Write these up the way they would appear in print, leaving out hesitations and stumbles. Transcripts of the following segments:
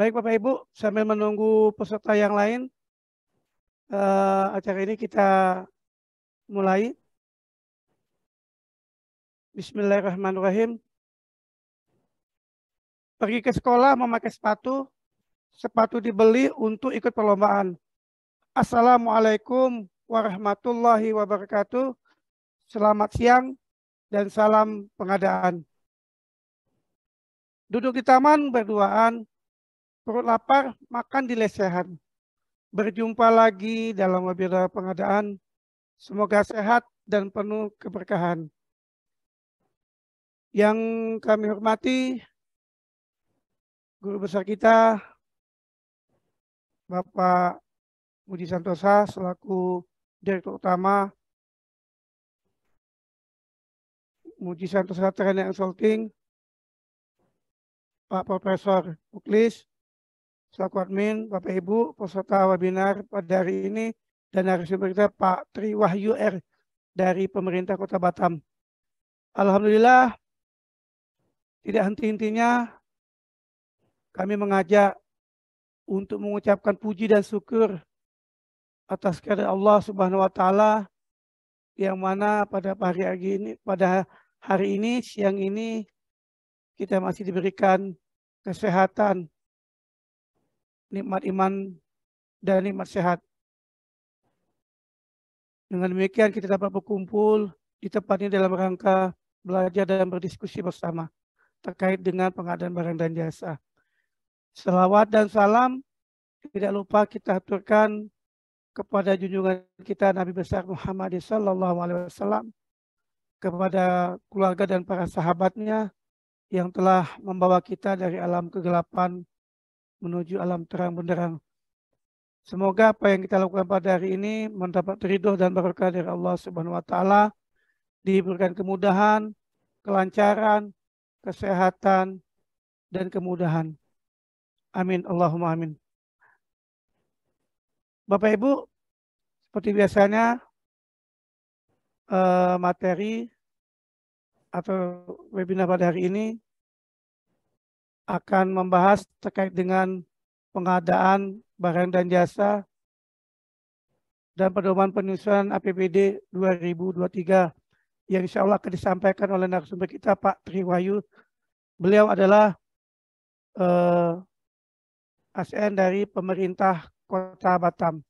Baik Bapak Ibu, sambil menunggu peserta yang lain, acara ini kita mulai. Bismillahirrahmanirrahim. Pergi ke sekolah memakai sepatu, sepatu dibeli untuk ikut perlombaan. Assalamualaikum warahmatullahi wabarakatuh. Selamat siang dan salam pengadaan. Duduk di taman berduaan, perut lapar, makan di lesehan. Berjumpa lagi dalam webinar pengadaan. Semoga sehat dan penuh keberkahan. Yang kami hormati, guru besar kita, Bapak Budi Santosa selaku Direktur Utama Muji Santosa Training Consulting, Pak Profesor Muklis selaku admin, Bapak Ibu peserta webinar pada hari ini, dan narasumber kita Pak Tri Wahyu R dari pemerintah Kota Batam. Alhamdulillah, tidak henti-hentinya kami mengajak untuk mengucapkan puji dan syukur atas kehadirat Allah Subhanahu wa taala, yang mana pada hari ini siang ini kita masih diberikan kesehatan, nikmat iman dan nikmat sehat. Dengan demikian kita dapat berkumpul di tempat ini dalam rangka belajar dan berdiskusi bersama terkait dengan pengadaan barang dan jasa. Selawat dan salam tidak lupa kita aturkan kepada junjungan kita Nabi besar Muhammad SAW, kepada keluarga dan para sahabatnya yang telah membawa kita dari alam kegelapan menuju alam terang benderang. Semoga apa yang kita lakukan pada hari ini mendapat ridho dan berkah dari Allah Subhanahu wa taala, diberikan kemudahan, kelancaran, kesehatan, dan kemudahan. Amin, Allahumma amin. Bapak Ibu, seperti biasanya materi atau webinar pada hari ini akan membahas terkait dengan pengadaan barang dan jasa dan pedoman penyusunan APBD 2023 yang insya Allah akan disampaikan oleh narasumber kita Pak Tri Wahyu. Beliau adalah ASN dari pemerintah Kota Batam.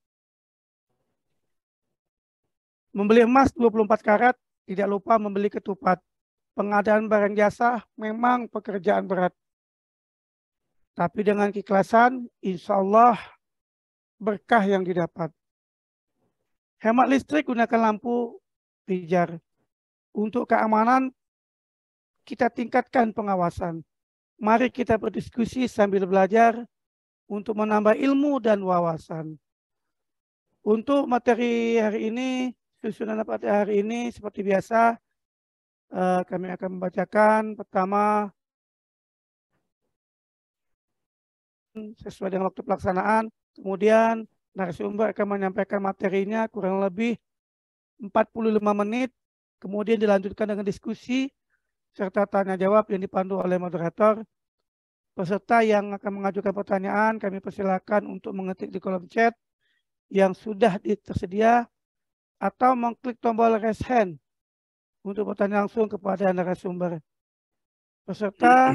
Membeli emas 24 karat, tidak lupa membeli ketupat. Pengadaan barang jasa memang pekerjaan berat. Tapi dengan keikhlasan, insya Allah berkah yang didapat. Hemat listrik, gunakan lampu pijar. Untuk keamanan, kita tingkatkan pengawasan. Mari kita berdiskusi sambil belajar untuk menambah ilmu dan wawasan. Untuk materi hari ini, susunan pada hari ini seperti biasa, kami akan membacakan pertama sesuai dengan waktu pelaksanaan, kemudian narasumber akan menyampaikan materinya kurang lebih 45 menit, kemudian dilanjutkan dengan diskusi serta tanya jawab yang dipandu oleh moderator. Peserta yang akan mengajukan pertanyaan kami persilakan untuk mengetik di kolom chat yang sudah tersedia atau mengklik tombol raise hand untuk bertanya langsung kepada narasumber. Peserta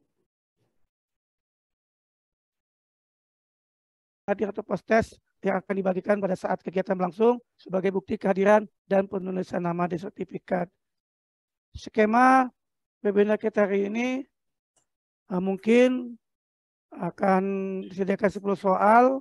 hadir atau post-test yang akan dibagikan pada saat kegiatan berlangsung sebagai bukti kehadiran dan penulisan nama di sertifikat. Skema webinar kita hari ini mungkin akan disediakan 10 soal,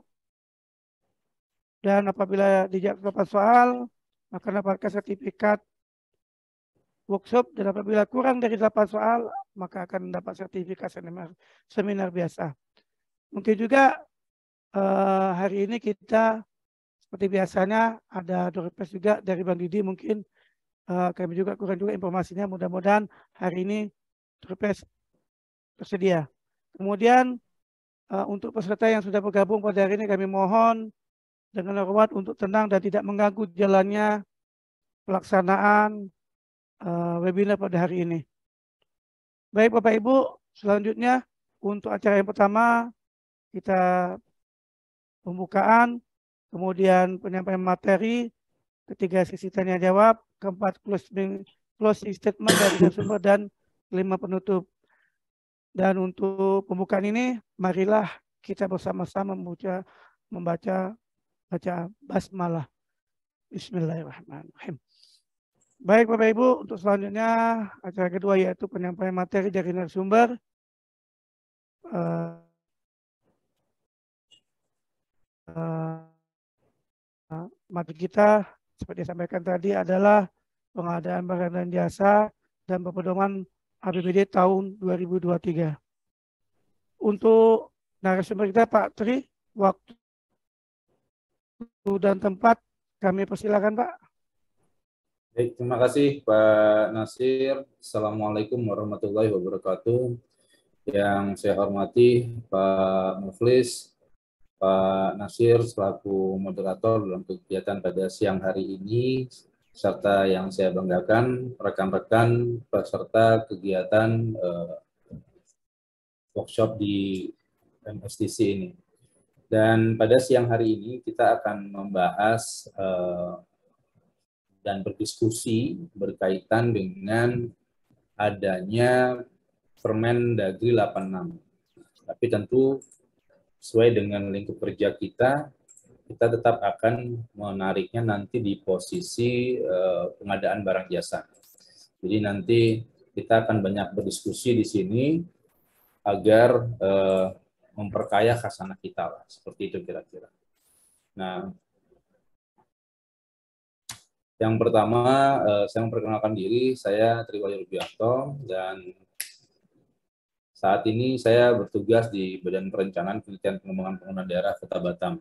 dan apabila dijawab 8 soal akan dapatkan sertifikat workshop, dan apabila kurang dari 8 soal maka akan mendapat sertifikat seminar biasa. Mungkin juga hari ini kita seperti biasanya ada door prize juga dari Bang Didi, mungkin kami juga kurang juga informasinya, mudah-mudahan hari ini door prize tersedia. Kemudian untuk peserta yang sudah bergabung pada hari ini kami mohon dengan hormat untuk tenang dan tidak mengganggu jalannya pelaksanaan webinar pada hari ini. Baik Bapak Ibu, selanjutnya untuk acara yang pertama kita pembukaan, kemudian penyampaian materi, ketiga sesi tanya jawab, keempat closing statement dari narasumber, dan kelima penutup. Dan untuk pembukaan ini, marilah kita bersama-sama membaca basmalah. Bismillahirrahmanirrahim. Baik Bapak Ibu, untuk selanjutnya acara kedua yaitu penyampaian materi dari narasumber. Materi kita seperti disampaikan tadi adalah pengadaan barang dan jasa dan pedoman APBD tahun 2023. Untuk narasumber kita Pak Tri, waktu dan tempat kami persilakan Pak. Baik, terima kasih Pak Nasir. Assalamualaikum warahmatullahi wabarakatuh. Yang saya hormati Pak Muflis, Pak Nasir selaku moderator dalam kegiatan pada siang hari ini, serta yang saya banggakan rekan-rekan peserta kegiatan workshop di MSTC ini. Dan pada siang hari ini kita akan membahas dan berdiskusi berkaitan dengan adanya Permendagri 86. Tapi tentu sesuai dengan lingkup kerja kita tetap akan menariknya nanti di posisi pengadaan barang jasa. Jadi nanti kita akan banyak berdiskusi di sini agar memperkaya khasanah kita lah, seperti itu kira-kira. Nah, yang pertama saya memperkenalkan diri, saya Triwayu Rubianto dan saat ini saya bertugas di Badan Perencanaan Penelitian Pengembangan Pembangunan Daerah Kota Batam.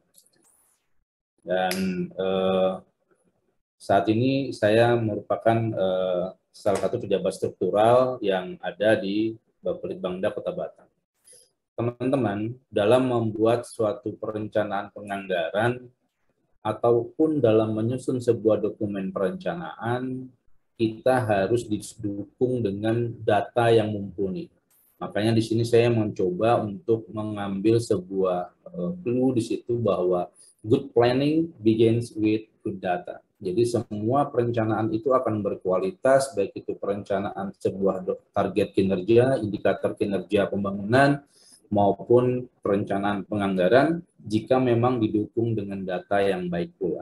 Dan saat ini saya merupakan salah satu pejabat struktural yang ada di Bapelitbangda Kota Batam. Teman-teman, dalam membuat suatu perencanaan penganggaran ataupun dalam menyusun sebuah dokumen perencanaan, kita harus didukung dengan data yang mumpuni. Makanya di sini saya mencoba untuk mengambil sebuah clue di situ bahwa good planning begins with good data. Jadi semua perencanaan itu akan berkualitas, baik itu perencanaan sebuah target kinerja, indikator kinerja pembangunan, maupun perencanaan penganggaran jika memang didukung dengan data yang baik pula.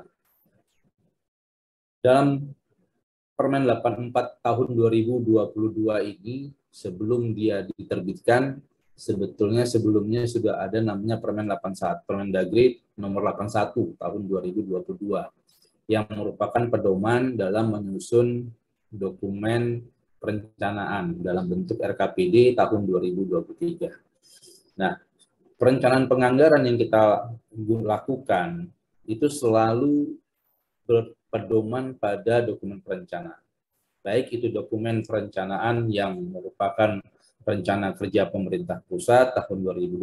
Dalam Permen 84 tahun 2022 ini, sebelum dia diterbitkan, sebetulnya sebelumnya sudah ada namanya Permen 81, Permendagri nomor 81 tahun 2022, yang merupakan pedoman dalam menyusun dokumen perencanaan dalam bentuk RKPD tahun 2023. Nah, perencanaan penganggaran yang kita lakukan itu selalu berpedoman pada dokumen perencanaan. Baik itu dokumen perencanaan yang merupakan rencana kerja pemerintah pusat tahun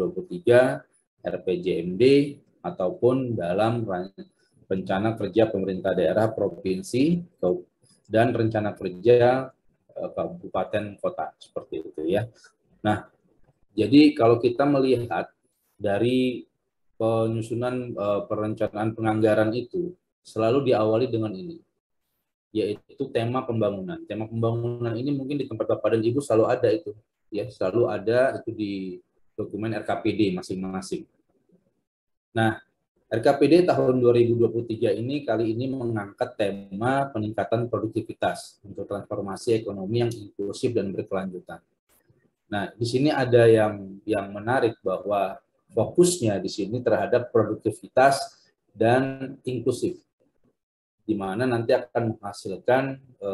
2023, RPJMD, ataupun dalam rencana kerja pemerintah daerah provinsi dan rencana kerja kabupaten kota, seperti itu ya. Nah, jadi kalau kita melihat dari penyusunan perencanaan penganggaran itu selalu diawali dengan ini, yaitu tema pembangunan. Tema pembangunan ini mungkin di tempat Bapak dan Ibu selalu ada itu, ya, selalu ada itu di dokumen RKPD masing-masing. Nah, RKPD tahun 2023 ini kali ini mengangkat tema peningkatan produktivitas untuk transformasi ekonomi yang inklusif dan berkelanjutan. Nah, di sini ada yang menarik bahwa fokusnya di sini terhadap produktivitas dan inklusif, di mana nanti akan menghasilkan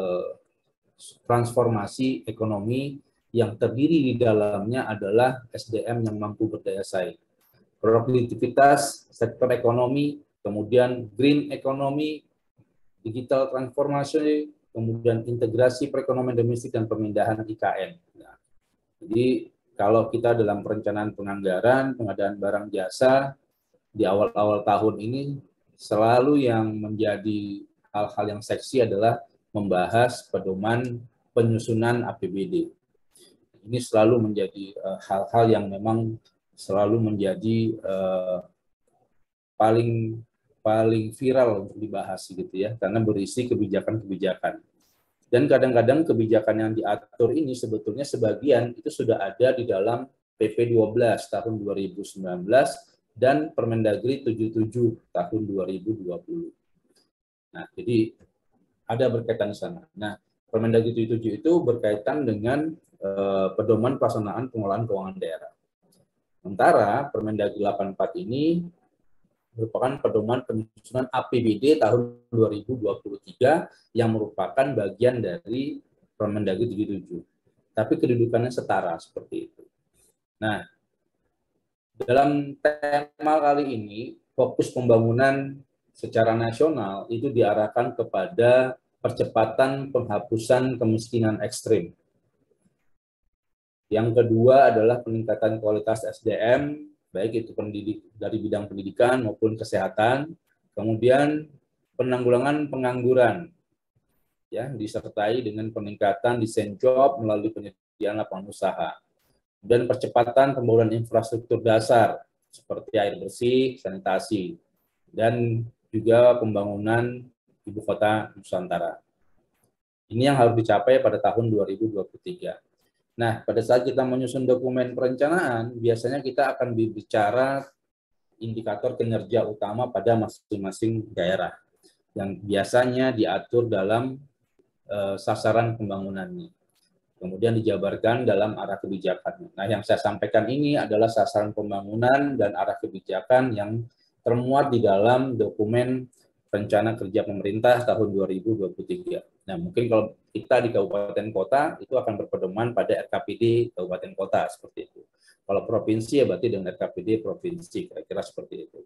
transformasi ekonomi yang terdiri di dalamnya adalah SDM yang mampu berdaya saing, produktivitas sektor ekonomi, kemudian green economy, digital transformasi, kemudian integrasi perekonomian domestik dan pemindahan IKN. Nah, jadi kalau kita dalam perencanaan penganggaran, pengadaan barang jasa di awal-awal tahun ini selalu yang menjadi hal-hal yang seksi adalah membahas pedoman penyusunan APBD. Ini selalu menjadi hal-hal yang memang selalu menjadi paling viral untuk dibahas gitu ya, karena berisi kebijakan-kebijakan. Dan kadang-kadang kebijakan yang diatur ini sebetulnya sebagian itu sudah ada di dalam PP 12 tahun 2019 dan Permendagri 77 tahun 2020. Nah, jadi ada berkaitan di sana. Nah, Permendagri 77 itu berkaitan dengan pedoman pelaksanaan pengelolaan keuangan daerah. Sementara Permendagri 84 ini merupakan pedoman penyusunan APBD tahun 2023 yang merupakan bagian dari Permendagri 77. Tapi kedudukannya setara seperti itu. Nah, dalam tema kali ini, fokus pembangunan secara nasional itu diarahkan kepada percepatan penghapusan kemiskinan ekstrim. Yang kedua adalah peningkatan kualitas SDM, baik itu dari bidang pendidikan maupun kesehatan. Kemudian penanggulangan pengangguran, ya, disertai dengan peningkatan desain job melalui penyediaan lapangan usaha. Dan percepatan pembangunan infrastruktur dasar seperti air bersih, sanitasi, dan juga pembangunan ibu kota Nusantara. Ini yang harus dicapai pada tahun 2023. Nah, pada saat kita menyusun dokumen perencanaan, biasanya kita akan berbicara indikator kinerja utama pada masing-masing daerah yang biasanya diatur dalam sasaran pembangunannya. Kemudian dijabarkan dalam arah kebijakan. Nah, yang saya sampaikan ini adalah sasaran pembangunan dan arah kebijakan yang termuat di dalam dokumen rencana kerja pemerintah tahun 2023. Nah, mungkin kalau kita di kabupaten kota itu akan berpedoman pada RKPD kabupaten kota seperti itu. Kalau provinsi ya berarti dengan RKPD provinsi, kira-kira seperti itu.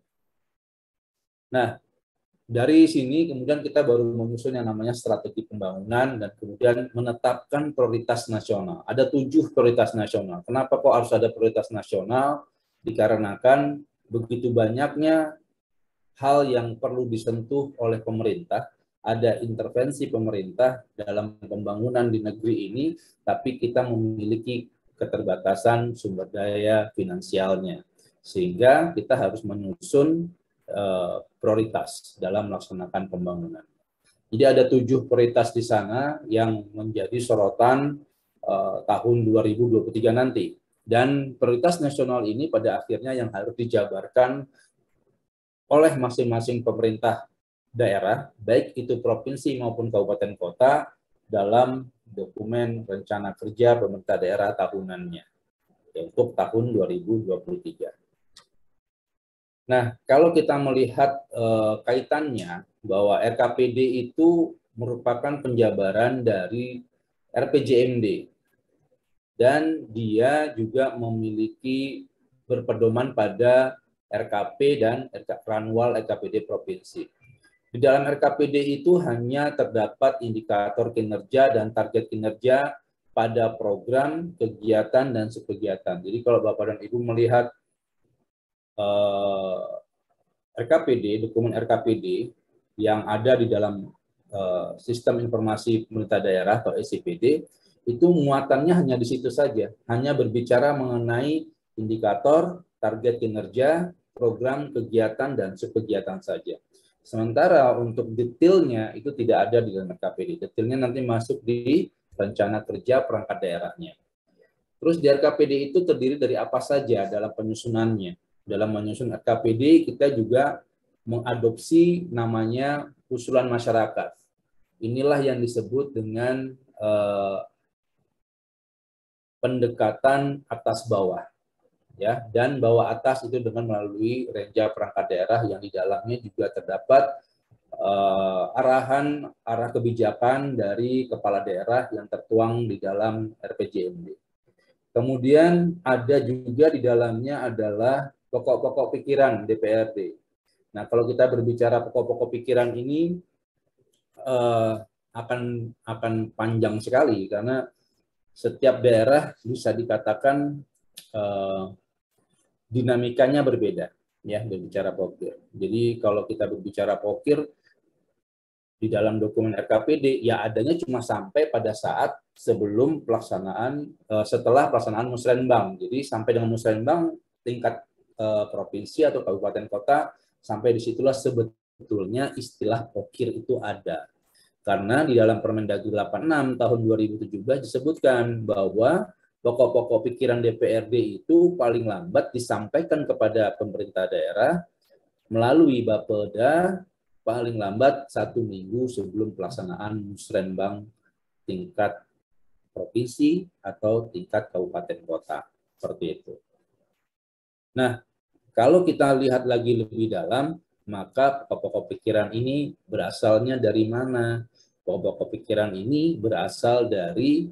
Nah, dari sini kemudian kita baru menyusun yang namanya strategi pembangunan dan kemudian menetapkan prioritas nasional. Ada 7 prioritas nasional. Kenapa kok harus ada prioritas nasional? Dikarenakan begitu banyaknya hal yang perlu disentuh oleh pemerintah, ada intervensi pemerintah dalam pembangunan di negeri ini, tapi kita memiliki keterbatasan sumber daya finansialnya. Sehingga kita harus menyusun prioritas dalam melaksanakan pembangunan. Jadi ada 7 prioritas di sana yang menjadi sorotan tahun 2023 nanti. Dan prioritas nasional ini pada akhirnya yang harus dijabarkan oleh masing-masing pemerintah daerah, baik itu provinsi maupun kabupaten kota, dalam dokumen rencana kerja pemerintah daerah tahunannya untuk tahun 2023. Nah, kalau kita melihat kaitannya bahwa RKPD itu merupakan penjabaran dari RPJMD dan dia juga memiliki berpedoman pada RKP dan Ranwal RKPD Provinsi. Di dalam RKPD itu hanya terdapat indikator kinerja dan target kinerja pada program, kegiatan, dan subkegiatan. Jadi kalau Bapak dan Ibu melihat RKPD, dokumen RKPD yang ada di dalam Sistem Informasi Pemerintah Daerah atau SIPD, itu muatannya hanya di situ saja, hanya berbicara mengenai indikator, target kinerja, program, kegiatan, dan subkegiatan saja. Sementara untuk detailnya itu tidak ada di dalam RKPD. Detailnya nanti masuk di rencana kerja perangkat daerahnya. Terus di RKPD itu terdiri dari apa saja dalam penyusunannya. Dalam menyusun RKPD kita juga mengadopsi namanya usulan masyarakat. Inilah yang disebut dengan pendekatan atas bawah. Ya, dan bawah atas itu dengan melalui renja perangkat daerah yang di dalamnya juga terdapat arah kebijakan dari kepala daerah yang tertuang di dalam RPJMD. Kemudian ada juga di dalamnya adalah pokok-pokok pikiran DPRD. Nah, kalau kita berbicara pokok-pokok pikiran ini akan panjang sekali karena setiap daerah bisa dikatakan dinamikanya berbeda, ya, berbicara pokir. Jadi kalau kita berbicara pokir di dalam dokumen RKPD, ya adanya cuma sampai pada saat sebelum pelaksanaan, setelah pelaksanaan musrenbang. Jadi sampai dengan musrenbang tingkat provinsi atau kabupaten kota, sampai disitulah sebetulnya istilah pokir itu ada. Karena di dalam Permendagri 86 tahun 2017 disebutkan bahwa pokok-pokok pikiran DPRD itu paling lambat disampaikan kepada pemerintah daerah melalui Bapeda paling lambat 1 minggu sebelum pelaksanaan musrenbang tingkat provinsi atau tingkat kabupaten kota. Seperti itu. Nah, kalau kita lihat lagi lebih dalam, maka pokok-pokok pikiran ini berasalnya dari mana? Pokok-pokok pikiran ini berasal dari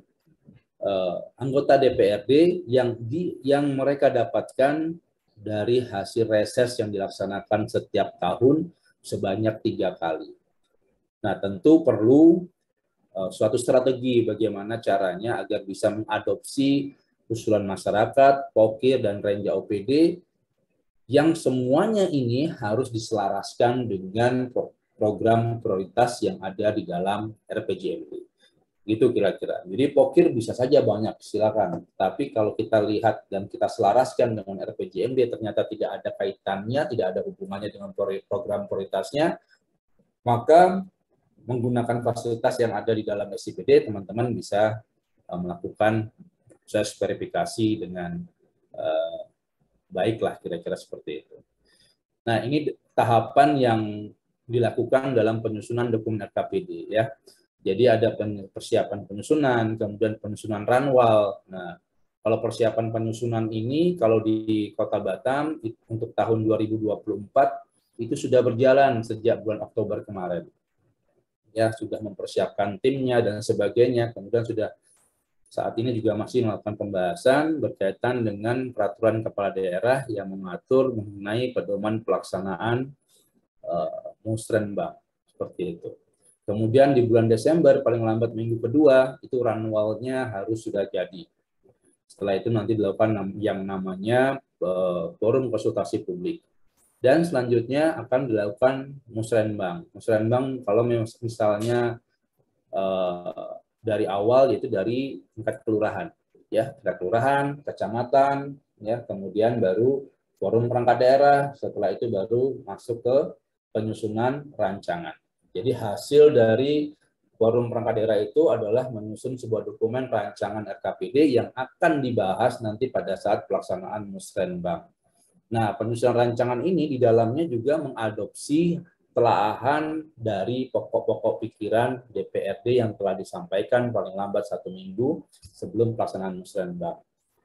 anggota DPRD yang mereka dapatkan dari hasil reses yang dilaksanakan setiap tahun sebanyak 3 kali. Nah, tentu perlu suatu strategi bagaimana caranya agar bisa mengadopsi usulan masyarakat, pokir, dan renja OPD yang semuanya ini harus diselaraskan dengan program prioritas yang ada di dalam RPJMD. Gitu kira-kira. Jadi pokir bisa saja banyak, silakan. Tapi kalau kita lihat dan kita selaraskan dengan RPJMD ternyata tidak ada kaitannya, tidak ada hubungannya dengan program prioritasnya, maka menggunakan fasilitas yang ada di dalam SIPD, teman-teman bisa melakukan proses verifikasi dengan baiklah, kira-kira seperti itu. Nah, ini tahapan yang dilakukan dalam penyusunan dokumen RKPD ya. Jadi ada persiapan penyusunan, kemudian penyusunan ranwal. Nah, kalau persiapan penyusunan ini kalau di Kota Batam untuk tahun 2024 itu sudah berjalan sejak bulan Oktober kemarin. Ya, sudah mempersiapkan timnya dan sebagainya, kemudian sudah saat ini juga masih melakukan pembahasan berkaitan dengan peraturan kepala daerah yang mengatur mengenai pedoman pelaksanaan musrenbang seperti itu. Kemudian di bulan Desember paling lambat minggu kedua itu ranwalnya harus sudah jadi. Setelah itu nanti dilakukan yang namanya forum konsultasi publik. Dan selanjutnya akan dilakukan musrenbang. Musrenbang kalau misalnya dari awal yaitu dari tingkat kelurahan, ya, tingkat kelurahan, kecamatan, ya, kemudian baru forum perangkat daerah, setelah itu baru masuk ke penyusunan rancangan. Jadi hasil dari forum perangkat daerah itu adalah menyusun sebuah dokumen rancangan RKPD yang akan dibahas nanti pada saat pelaksanaan musrenbang. Nah, penyusunan rancangan ini di dalamnya juga mengadopsi telaahan dari pokok-pokok pikiran DPRD yang telah disampaikan paling lambat 1 minggu sebelum pelaksanaan musrenbang.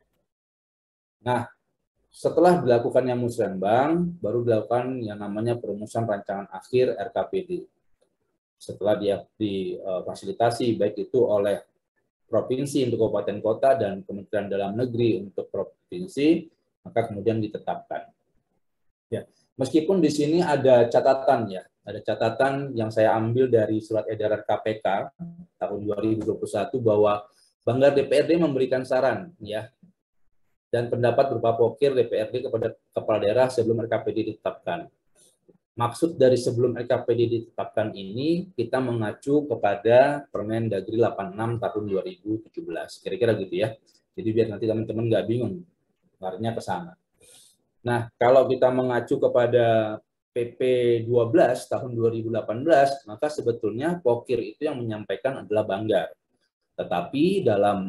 Nah, setelah dilakukannya musrenbang, baru dilakukan yang namanya perumusan rancangan akhir RKPD. Setelah dia difasilitasi baik itu oleh provinsi untuk kabupaten kota dan Kementerian Dalam Negeri untuk provinsi, maka kemudian ditetapkan. Ya, meskipun di sini ada catatan ya, ada catatan yang saya ambil dari surat edaran KPK tahun 2021 bahwa Banggar DPRD memberikan saran ya dan pendapat berupa pokir DPRD kepada kepala daerah sebelum RKPD ditetapkan. Maksud dari sebelum RKPD ditetapkan ini kita mengacu kepada Permendagri 86 tahun 2017. Kira-kira gitu ya. Jadi biar nanti teman-teman nggak bingung, larinya ke sana. Nah, kalau kita mengacu kepada PP 12 tahun 2018, maka sebetulnya pokir itu yang menyampaikan adalah Banggar. Tetapi dalam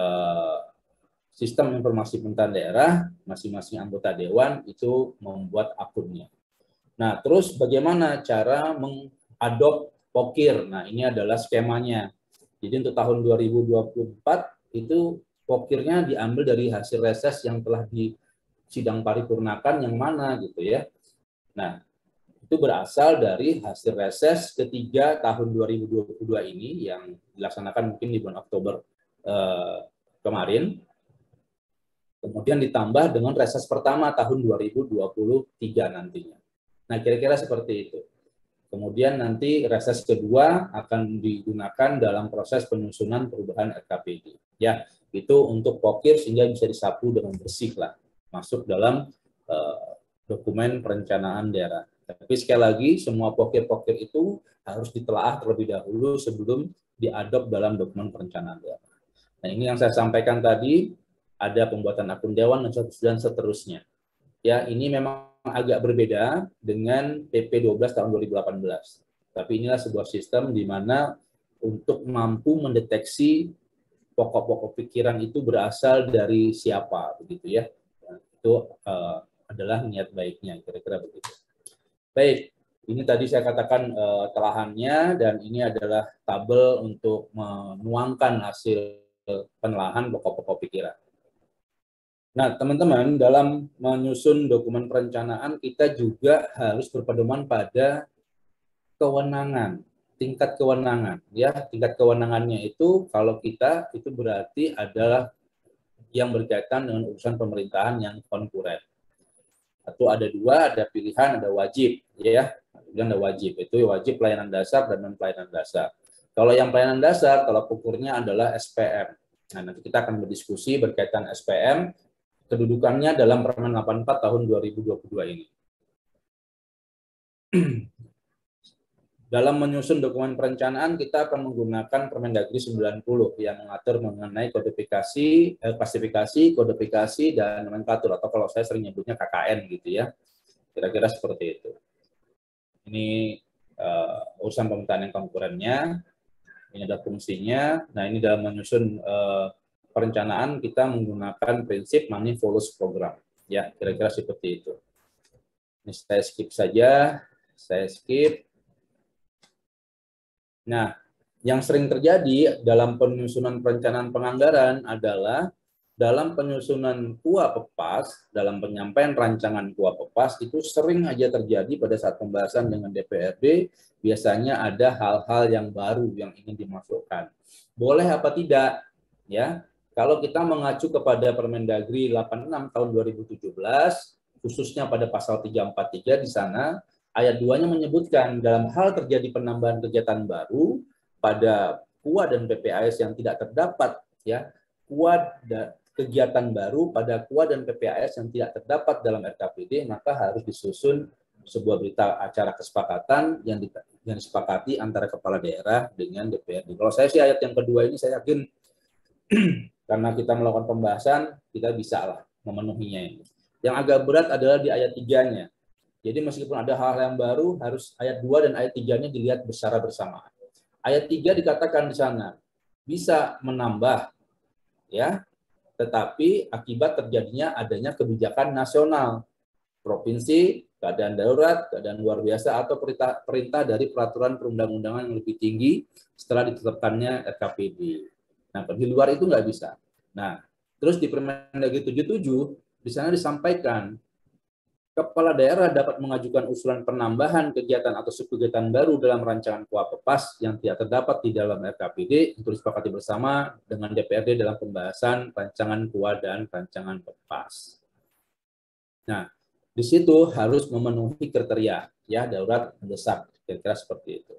sistem informasi pemerintahan daerah, masing-masing anggota dewan itu membuat akunnya. Nah, terus bagaimana cara mengadop pokir? Nah, ini adalah skemanya. Jadi untuk tahun 2024 itu pokirnya diambil dari hasil reses yang telah di sidang paripurnakan yang mana gitu ya. Nah, itu berasal dari hasil reses ketiga tahun 2022 ini yang dilaksanakan mungkin di bulan Oktober kemarin. Kemudian ditambah dengan reses pertama tahun 2023 nantinya. Nah, kira-kira seperti itu. Kemudian nanti reses kedua akan digunakan dalam proses penyusunan perubahan RKPD. Ya, itu untuk pokir sehingga bisa disapu dengan bersih lah, masuk dalam dokumen perencanaan daerah. Tapi sekali lagi, semua pokir-pokir itu harus ditelaah terlebih dahulu sebelum diadop dalam dokumen perencanaan daerah. Nah, ini yang saya sampaikan tadi, ada pembuatan akun dewan dan seterusnya. Ya, ini memang agak berbeda dengan PP 12 tahun 2018. Tapi inilah sebuah sistem di mana untuk mampu mendeteksi pokok-pokok pikiran itu berasal dari siapa, begitu ya. Itu adalah niat baiknya, kira-kira begitu. Baik, ini tadi saya katakan telahannya, dan ini adalah tabel untuk menuangkan hasil penelahan pokok-pokok pikiran. Nah, teman-teman, dalam menyusun dokumen perencanaan, kita juga harus berpedoman pada kewenangan, tingkat kewenangan. Ya, tingkat kewenangannya itu, kalau kita, itu berarti adalah yang berkaitan dengan urusan pemerintahan yang konkuren. Atau ada dua, ada pilihan, ada wajib. Ya, ada wajib. Itu wajib pelayanan dasar dan non pelayanan dasar. Kalau yang pelayanan dasar, kalau ukurnya adalah SPM. Nah, nanti kita akan berdiskusi berkaitan SPM, kedudukannya dalam Permen 84 tahun 2022 ini. Dalam menyusun dokumen perencanaan, kita akan menggunakan Permendagri 90 yang mengatur mengenai kodifikasi, klasifikasi, kodifikasi, dan nomenklatur, atau kalau saya sering nyebutnya KKN gitu ya. Kira-kira seperti itu. Ini urusan pemerintahan yang konkurennya, ini ada fungsinya. Nah, ini dalam menyusun perencanaan kita menggunakan prinsip money follows program. Ya, kira-kira seperti itu. Ini saya skip saja, saya skip. Nah, yang sering terjadi dalam penyusunan perencanaan penganggaran adalah dalam penyusunan KUA PEPAS, dalam penyampaian rancangan KUA PEPAS, itu sering aja terjadi pada saat pembahasan dengan DPRD, biasanya ada hal-hal yang baru yang ingin dimasukkan. Boleh apa tidak? Ya, kalau kita mengacu kepada Permendagri 86 tahun 2017, khususnya pada pasal 343 di sana, ayat 2-nya menyebutkan dalam hal terjadi penambahan kegiatan baru pada KUA dan PPAS yang tidak terdapat, ya, KUA kegiatan baru pada KUA dan PPAS yang tidak terdapat dalam RKPD, maka harus disusun sebuah berita acara kesepakatan yang disepakati antara kepala daerah dengan DPRD. Kalau saya sih ayat yang kedua ini saya yakin karena kita melakukan pembahasan, kita bisa lah memenuhinya. Yang agak berat adalah di ayat 3-nya. Jadi meskipun ada hal yang baru, harus ayat 2 dan ayat 3-nya dilihat secara bersamaan. Ayat 3 dikatakan di sana, bisa menambah, ya, tetapi akibat terjadinya adanya kebijakan nasional, provinsi, keadaan darurat, keadaan luar biasa, atau perintah dari peraturan perundang-undangan yang lebih tinggi setelah ditetapkannya RKPD. Nah, di luar itu nggak bisa. Nah, terus di Permendagri 77, di sana disampaikan, kepala daerah dapat mengajukan usulan penambahan kegiatan atau subkegiatan baru dalam rancangan KUA PEPAS yang tidak terdapat di dalam RKPD untuk disepakati bersama dengan DPRD dalam pembahasan rancangan KUA dan rancangan PEPAS. Nah, di situ harus memenuhi kriteria, ya, darurat, mendesak, kira-kira seperti itu.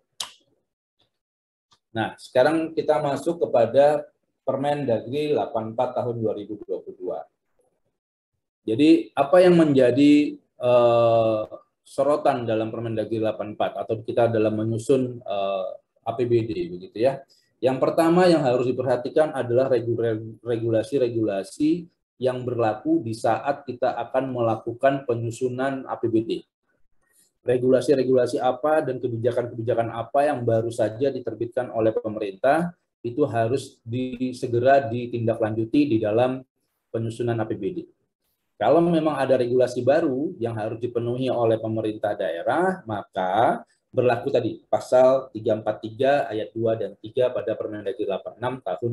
Nah, sekarang kita masuk kepada Permendagri 84 tahun 2022. Jadi, apa yang menjadi sorotan dalam Permendagri 84 atau kita dalam menyusun APBD begitu ya. Yang pertama yang harus diperhatikan adalah regulasi-regulasi yang berlaku di saat kita akan melakukan penyusunan APBD. Regulasi-regulasi apa dan kebijakan-kebijakan apa yang baru saja diterbitkan oleh pemerintah itu harus segera ditindaklanjuti di dalam penyusunan APBD. Kalau memang ada regulasi baru yang harus dipenuhi oleh pemerintah daerah, maka berlaku tadi pasal 343 ayat 2 dan 3 pada Permendagri 86 tahun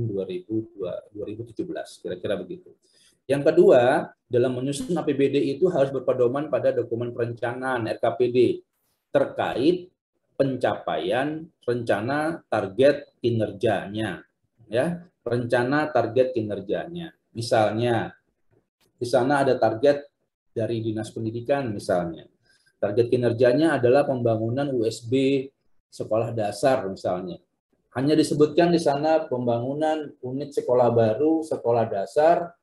2017, kira-kira begitu. Yang kedua, dalam menyusun APBD itu harus berpedoman pada dokumen perencanaan RKPD terkait pencapaian rencana target kinerjanya, ya, rencana target kinerjanya. Misalnya, di sana ada target dari Dinas Pendidikan misalnya. Target kinerjanya adalah pembangunan USB sekolah dasar misalnya. Hanya disebutkan di sana pembangunan unit sekolah baru, sekolah dasar,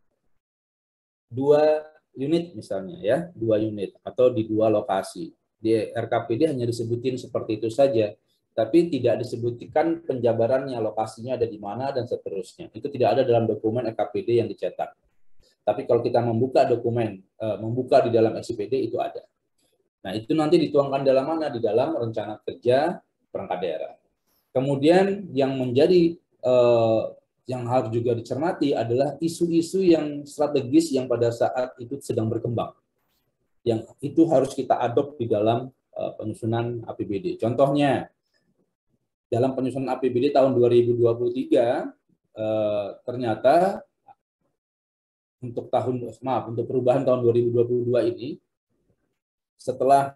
2 unit misalnya ya, 2 unit atau di 2 lokasi. Di RKPD hanya disebutin seperti itu saja, tapi tidak disebutkan penjabarannya, lokasinya ada di mana dan seterusnya. Itu tidak ada dalam dokumen RKPD yang dicetak. Tapi kalau kita membuka dokumen, membuka di dalam SIPD itu ada. Nah, itu nanti dituangkan dalam mana? Di dalam rencana kerja perangkat daerah. Kemudian yang menjadi yang harus juga dicermati adalah isu-isu yang strategis yang pada saat itu sedang berkembang. Yang itu harus kita adopt di dalam penyusunan APBD. Contohnya, dalam penyusunan APBD tahun 2023, ternyata untuk perubahan tahun 2022 ini, setelah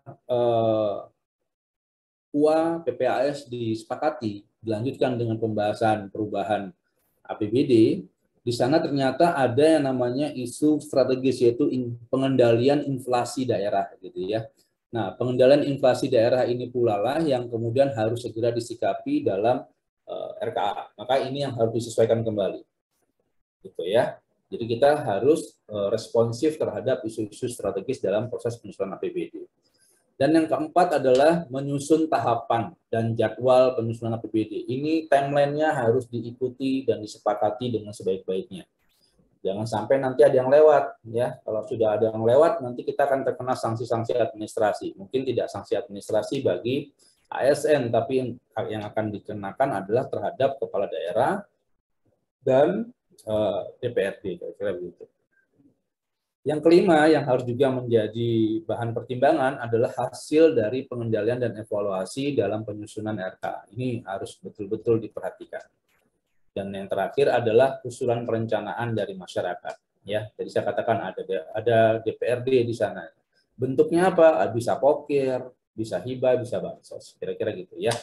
UA PPAS disepakati, dilanjutkan dengan pembahasan perubahan APBD, di sana ternyata ada yang namanya isu strategis, yaitu pengendalian inflasi daerah, gitu ya. Nah, pengendalian inflasi daerah ini pula lah yang kemudian harus segera disikapi dalam RKA. Maka ini yang harus disesuaikan kembali, gitu ya. Jadi kita harus responsif terhadap isu-isu strategis dalam proses penyusunan APBD. Dan yang keempat adalah menyusun tahapan dan jadwal penyusunan APBD. Ini timeline-nya harus diikuti dan disepakati dengan sebaik-baiknya. Jangan sampai nanti ada yang lewat, ya. Kalau sudah ada yang lewat, nanti kita akan terkena sanksi-sanksi administrasi. Mungkin tidak sanksi administrasi bagi ASN, tapi yang akan dikenakan adalah terhadap kepala daerah dan DPRD, kira-kira begitu. Yang kelima yang harus juga menjadi bahan pertimbangan adalah hasil dari pengendalian dan evaluasi dalam penyusunan RK. Ini harus betul-betul diperhatikan. Dan yang terakhir adalah usulan perencanaan dari masyarakat. Ya, jadi saya katakan ada DPRD di sana. Bentuknya apa? Bisa pokir, bisa hibah, bisa bansos. Kira-kira gitu ya.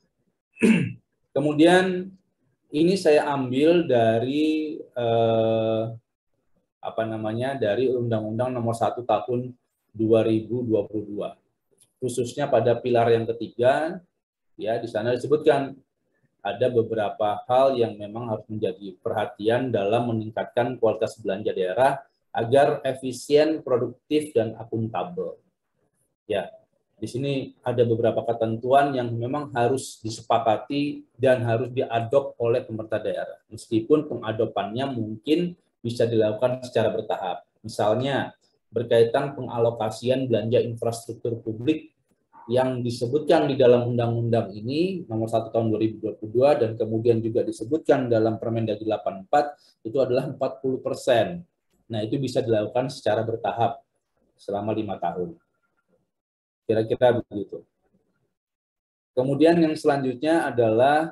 Kemudian ini saya ambil dari dari Undang-Undang Nomor 1 Tahun 2022. Khususnya pada pilar yang ketiga, ya di sana disebutkan ada beberapa hal yang memang harus menjadi perhatian dalam meningkatkan kualitas belanja daerah agar efisien, produktif, dan akuntabel. Ya, di sini ada beberapa ketentuan yang memang harus disepakati dan harus diadop oleh pemerintah daerah. Meskipun pengadopannya mungkin bisa dilakukan secara bertahap. Misalnya, berkaitan pengalokasian belanja infrastruktur publik yang disebutkan di dalam undang-undang ini, nomor 1 tahun 2022, dan kemudian juga disebutkan dalam Permendagri 84, itu adalah 40%. Nah, itu bisa dilakukan secara bertahap selama 5 tahun. Kira-kira begitu. Kemudian yang selanjutnya adalah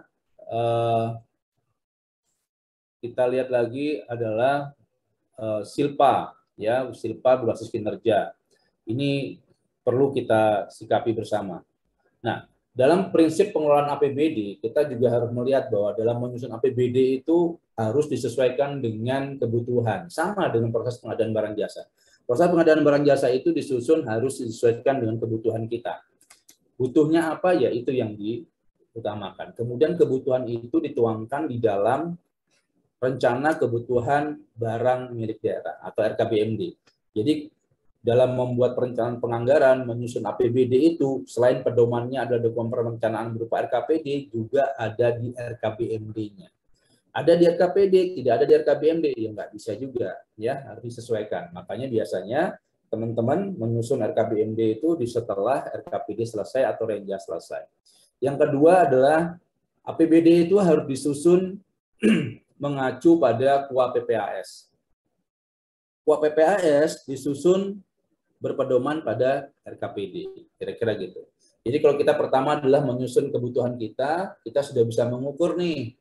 kita lihat lagi adalah Silpa, ya, Silpa berbasis kinerja. Ini perlu kita sikapi bersama. Nah, dalam prinsip pengelolaan APBD, kita juga harus melihat bahwa dalam menyusun APBD itu harus disesuaikan dengan kebutuhan, sama dengan proses pengadaan barang jasa. Proses pengadaan barang jasa itu disusun harus disesuaikan dengan kebutuhan kita. Butuhnya apa, ya itu yang diutamakan. Kemudian kebutuhan itu dituangkan di dalam rencana kebutuhan barang milik daerah atau RKBMD. Jadi dalam membuat perencanaan penganggaran, menyusun APBD itu, selain pedomannya adalah dokumen perencanaan berupa RKPD, juga ada di RKBMD-nya. Ada di RKPD, tidak ada di RKBMD, ya nggak bisa juga, ya harus disesuaikan. Makanya biasanya teman-teman menyusun RKBMD itu di setelah RKPD selesai atau Renja selesai. Yang kedua adalah APBD itu harus disusun mengacu pada KUA PPAS. KUA PPAS disusun berpedoman pada RKPD, kira-kira gitu. Jadi kalau kita pertama adalah menyusun kebutuhan kita sudah bisa mengukur nih,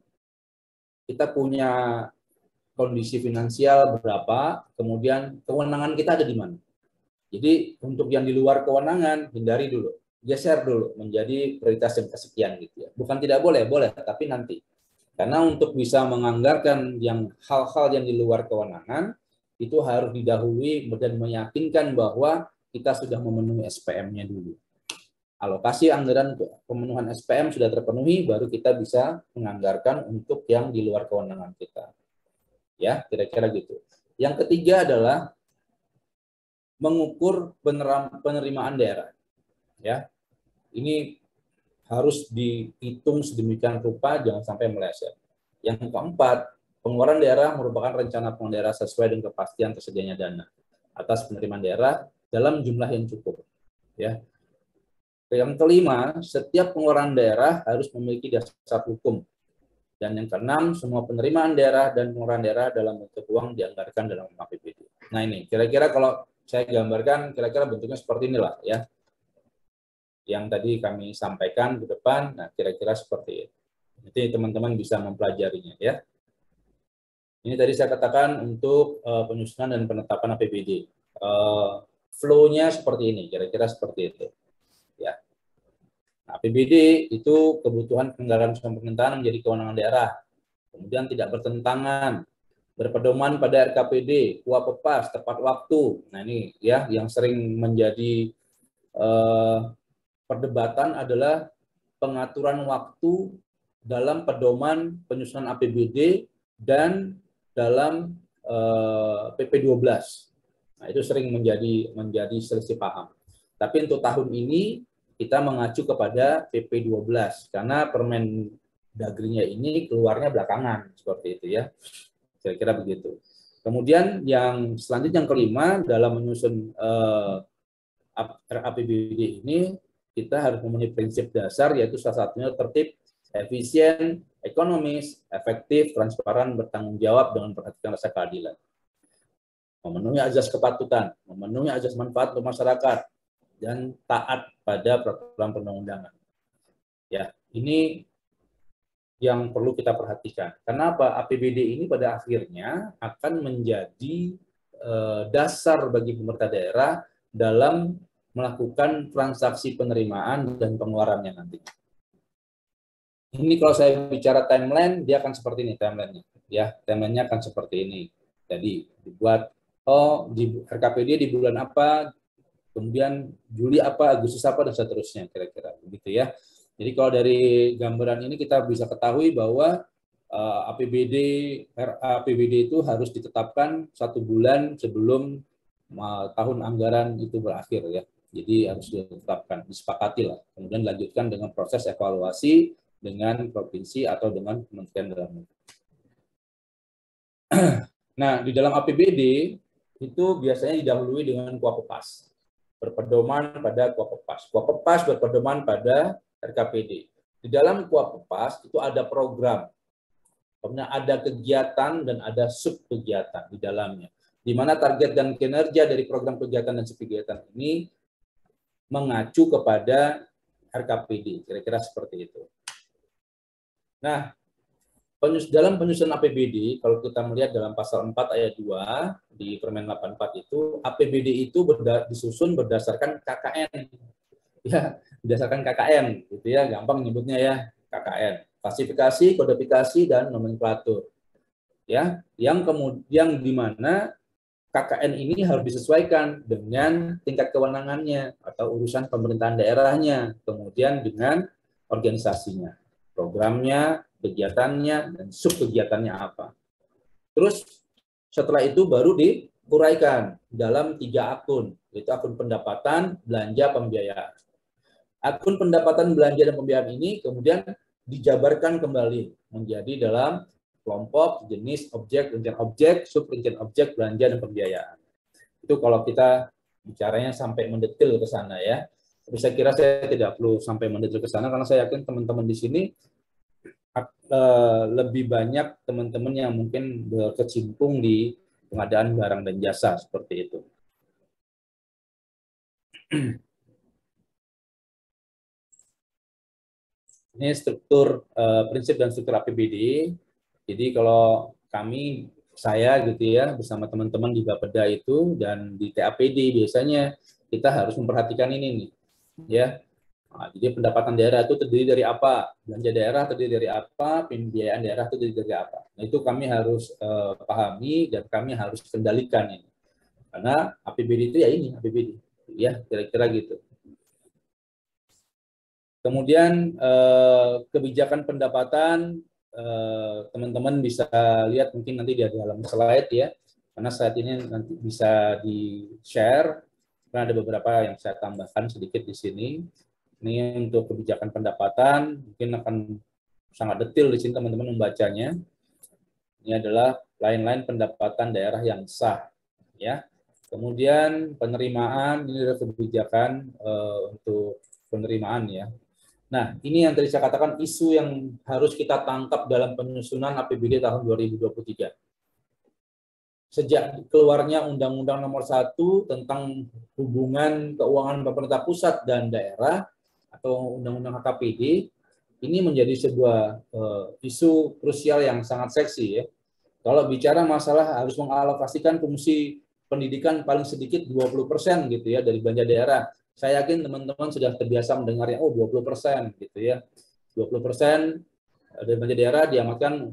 kita punya kondisi finansial berapa, kemudian kewenangan kita ada di mana. Jadi untuk yang di luar kewenangan, hindari dulu, geser dulu menjadi prioritas yang kesekian gitu ya. Bukan tidak boleh, boleh, tapi nanti. Karena untuk bisa menganggarkan yang hal-hal yang di luar kewenangan, itu harus didahului dan meyakinkan bahwa kita sudah memenuhi SPM-nya dulu. Alokasi anggaran untuk pemenuhan SPM sudah terpenuhi, baru kita bisa menganggarkan untuk yang di luar kewenangan kita. Ya, kira-kira gitu. Yang ketiga adalah mengukur penerimaan daerah. Ya, ini harus dihitung sedemikian rupa, jangan sampai meleset. Yang keempat, Pengeluaran daerah merupakan rencana pengeluaran daerah sesuai dengan kepastian tersedianya dana atas penerimaan daerah dalam jumlah yang cukup. Ya. Yang kelima, setiap pengeluaran daerah harus memiliki dasar hukum. Dan yang keenam, semua penerimaan daerah dan pengeluaran daerah dalam bentuk uang dianggarkan dalam APBD. Nah ini, kira-kira kalau saya gambarkan, kira-kira bentuknya seperti inilah ya. Yang tadi kami sampaikan ke depan, nah kira-kira seperti itu. Nanti teman-teman bisa mempelajarinya ya. Ini tadi saya katakan untuk penyusunan dan penetapan APBD. Flow-nya seperti ini, kira-kira seperti itu. Ya. Nah, APBD itu kebutuhan penyelenggaraan pemerintahan menjadi kewenangan daerah. Kemudian tidak bertentangan, berpedoman pada RKPD, Kuapepas, tepat waktu. Nah ini ya yang sering menjadi perdebatan adalah pengaturan waktu dalam pedoman penyusunan APBD dan dalam PP 12. Nah, itu sering menjadi selisih paham. Tapi untuk tahun ini kita mengacu kepada PP 12 karena Permendagrinya ini keluarnya belakangan seperti itu ya. Kira-kira begitu. Kemudian yang selanjutnya yang kelima dalam menyusun APBD ini kita harus memenuhi prinsip dasar yaitu salah satunya tertib, efisien, ekonomis, efektif, transparan, bertanggung jawab dengan perhatikan rasa keadilan. Memenuhi azas kepatutan, memenuhi azas manfaat untuk masyarakat, dan taat pada peraturan perundang-undangan. Ya, ini yang perlu kita perhatikan. Kenapa? APBD ini pada akhirnya akan menjadi dasar bagi pemerintah daerah dalam melakukan transaksi penerimaan dan pengeluarannya nanti. Ini kalau saya bicara timeline, dia akan seperti ini timeline-nya. Ya, timeline-nya akan seperti ini. Jadi dibuat di RKPD di bulan apa, kemudian Juli apa, Agustus apa, dan seterusnya kira-kira begitu ya. Jadi kalau dari gambaran ini kita bisa ketahui bahwa APBD itu harus ditetapkan 1 bulan sebelum tahun anggaran itu berakhir ya. Jadi harus ditetapkan, disepakati lah. Kemudian dilanjutkan dengan proses evaluasi dengan provinsi atau dengan Kementerian Dalam Negeri. Nah, di dalam APBD itu biasanya didahului dengan Kuapepas. Berpedoman pada Kuapepas. Kuapepas berpedoman pada RKPD. Di dalam Kuapepas itu ada program, kemudian ada kegiatan dan ada subkegiatan di dalamnya. Di mana target dan kinerja dari program kegiatan dan subkegiatan ini mengacu kepada RKPD, kira-kira seperti itu. Nah, dalam penyusunan APBD, kalau kita melihat dalam pasal 4 ayat 2 di Permen 84 itu, APBD itu disusun berdasarkan KKN. Ya, berdasarkan KKN, gitu ya, gampang nyebutnya ya, KKN. Klasifikasi, kodifikasi, dan nomenklatur. Ya, yang kemudian di mana KKN ini harus disesuaikan dengan tingkat kewenangannya atau urusan pemerintahan daerahnya, kemudian dengan organisasinya, programnya, kegiatannya, dan subkegiatannya apa. Terus setelah itu baru diuraikan dalam 3 akun, yaitu akun pendapatan, belanja, pembiayaan. Akun pendapatan, belanja, dan pembiayaan ini kemudian dijabarkan kembali menjadi dalam kelompok, jenis, objek, rincian objek, sub-rincian objek, belanja, dan pembiayaan. Itu kalau kita bicaranya sampai mendetil ke sana ya. Tapi saya kira saya tidak perlu sampai mendetil ke sana karena saya yakin teman-teman di sini lebih banyak teman-teman yang mungkin berkecimpung di pengadaan barang dan jasa seperti itu. Ini struktur prinsip dan struktur APBD. Jadi kalau saya gitu ya bersama teman-teman di Bapeda itu dan di TAPD biasanya kita harus memperhatikan ini nih ya. Nah, jadi pendapatan daerah itu terdiri dari apa, belanja daerah terdiri dari apa, pembiayaan daerah itu terdiri dari apa. Nah, itu kami harus pahami dan kami harus kendalikan ini. Karena APBD itu ya ini APBD, ya kira-kira gitu. Kemudian kebijakan pendapatan teman-teman bisa lihat mungkin nanti di dalam slide ya, karena saat ini nanti bisa di-share. Karena ada beberapa yang saya tambahkan sedikit di sini. Ini untuk kebijakan pendapatan, mungkin akan sangat detail di sini teman-teman membacanya. Ini adalah lain-lain pendapatan daerah yang sah, ya. Kemudian penerimaan, ini adalah kebijakan untuk penerimaan, ya. Nah, ini yang tadi saya katakan isu yang harus kita tangkap dalam penyusunan APBD tahun 2023. Sejak keluarnya Undang-Undang Nomor 1 tentang hubungan keuangan pemerintah pusat dan daerah atau Undang-Undang HKPD, ini menjadi sebuah isu krusial yang sangat seksi, ya. Kalau bicara masalah harus mengalokasikan fungsi pendidikan paling sedikit 20% gitu ya dari belanja daerah. Saya yakin teman-teman sudah terbiasa mendengarnya, oh 20% gitu ya. 20% dari belanja daerah diamatkan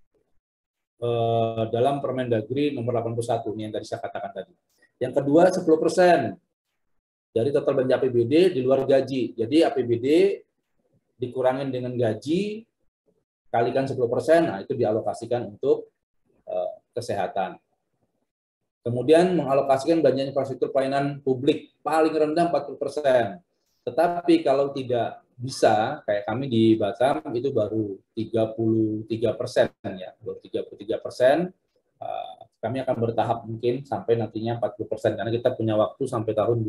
dalam Permendagri nomor 81 ini yang tadi saya katakan tadi. Yang kedua 10% dari total belanja APBD di luar gaji. Jadi APBD dikurangin dengan gaji kalikan 10%, nah itu dialokasikan untuk kesehatan. Kemudian mengalokasikan belanja infrastruktur pelayanan publik paling rendah 40%. Tetapi kalau tidak bisa, kayak kami di Batam itu baru 33% ya, baru 33%. Kami akan bertahap mungkin sampai nantinya 40% karena kita punya waktu sampai tahun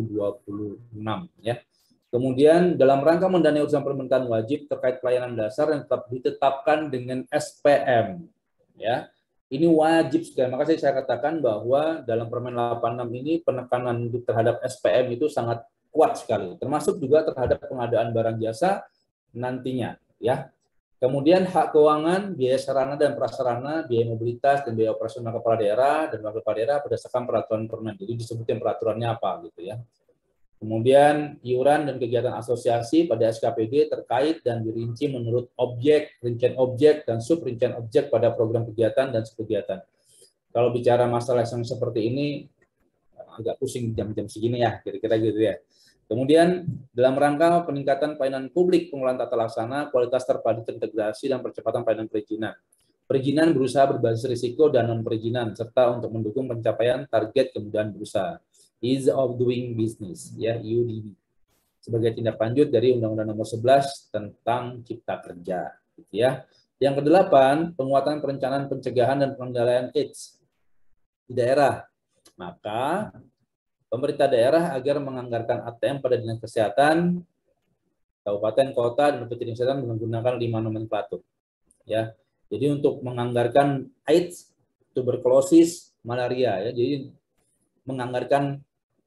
2026 ya. Kemudian dalam rangka mendanai urusan pemerintahan wajib terkait pelayanan dasar yang tetap ditetapkan dengan SPM ya. Ini wajib sekali. Makanya saya katakan bahwa dalam Permen 86 ini penekanan terhadap SPM itu sangat kuat sekali, termasuk juga terhadap pengadaan barang jasa nantinya ya. Kemudian hak keuangan, biaya sarana dan prasarana, biaya mobilitas dan biaya operasional kepala daerah dan wakil kepala daerah berdasarkan peraturan Permen. Jadi disebutkan peraturannya apa gitu ya. Kemudian iuran dan kegiatan asosiasi pada SKPD terkait dan dirinci menurut objek, rincian objek dan subrincian objek pada program kegiatan dan subkegiatan. Kalau bicara masalah yang seperti ini agak pusing jam-jam segini ya, kira-kira gitu ya. Kemudian dalam rangka peningkatan pelayanan publik, pengelolaan tata laksana, kualitas terpadu terintegrasi dan percepatan pelayanan perizinan. Perizinan berusaha berbasis risiko dan non-perizinan serta untuk mendukung pencapaian target kemudahan berusaha. Ease of doing business, ya EODB. Sebagai tindak lanjut dari Undang-Undang Nomor 11 tentang Cipta Kerja, gitu ya. Yang kedelapan, penguatan perencanaan pencegahan dan pengendalian AIDS di daerah. Maka pemerintah daerah agar menganggarkan ATM pada Dinas Kesehatan, kabupaten, kota, dan PT Kesehatan menggunakan 5 nomenklatur. Ya, jadi untuk menganggarkan AIDS, tuberkulosis, malaria. Ya, jadi menganggarkan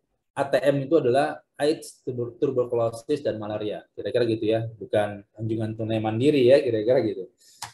ATM itu adalah AIDS, tuberkulosis, dan malaria. Kira-kira gitu ya, bukan anjungan tunai mandiri ya, kira-kira gitu.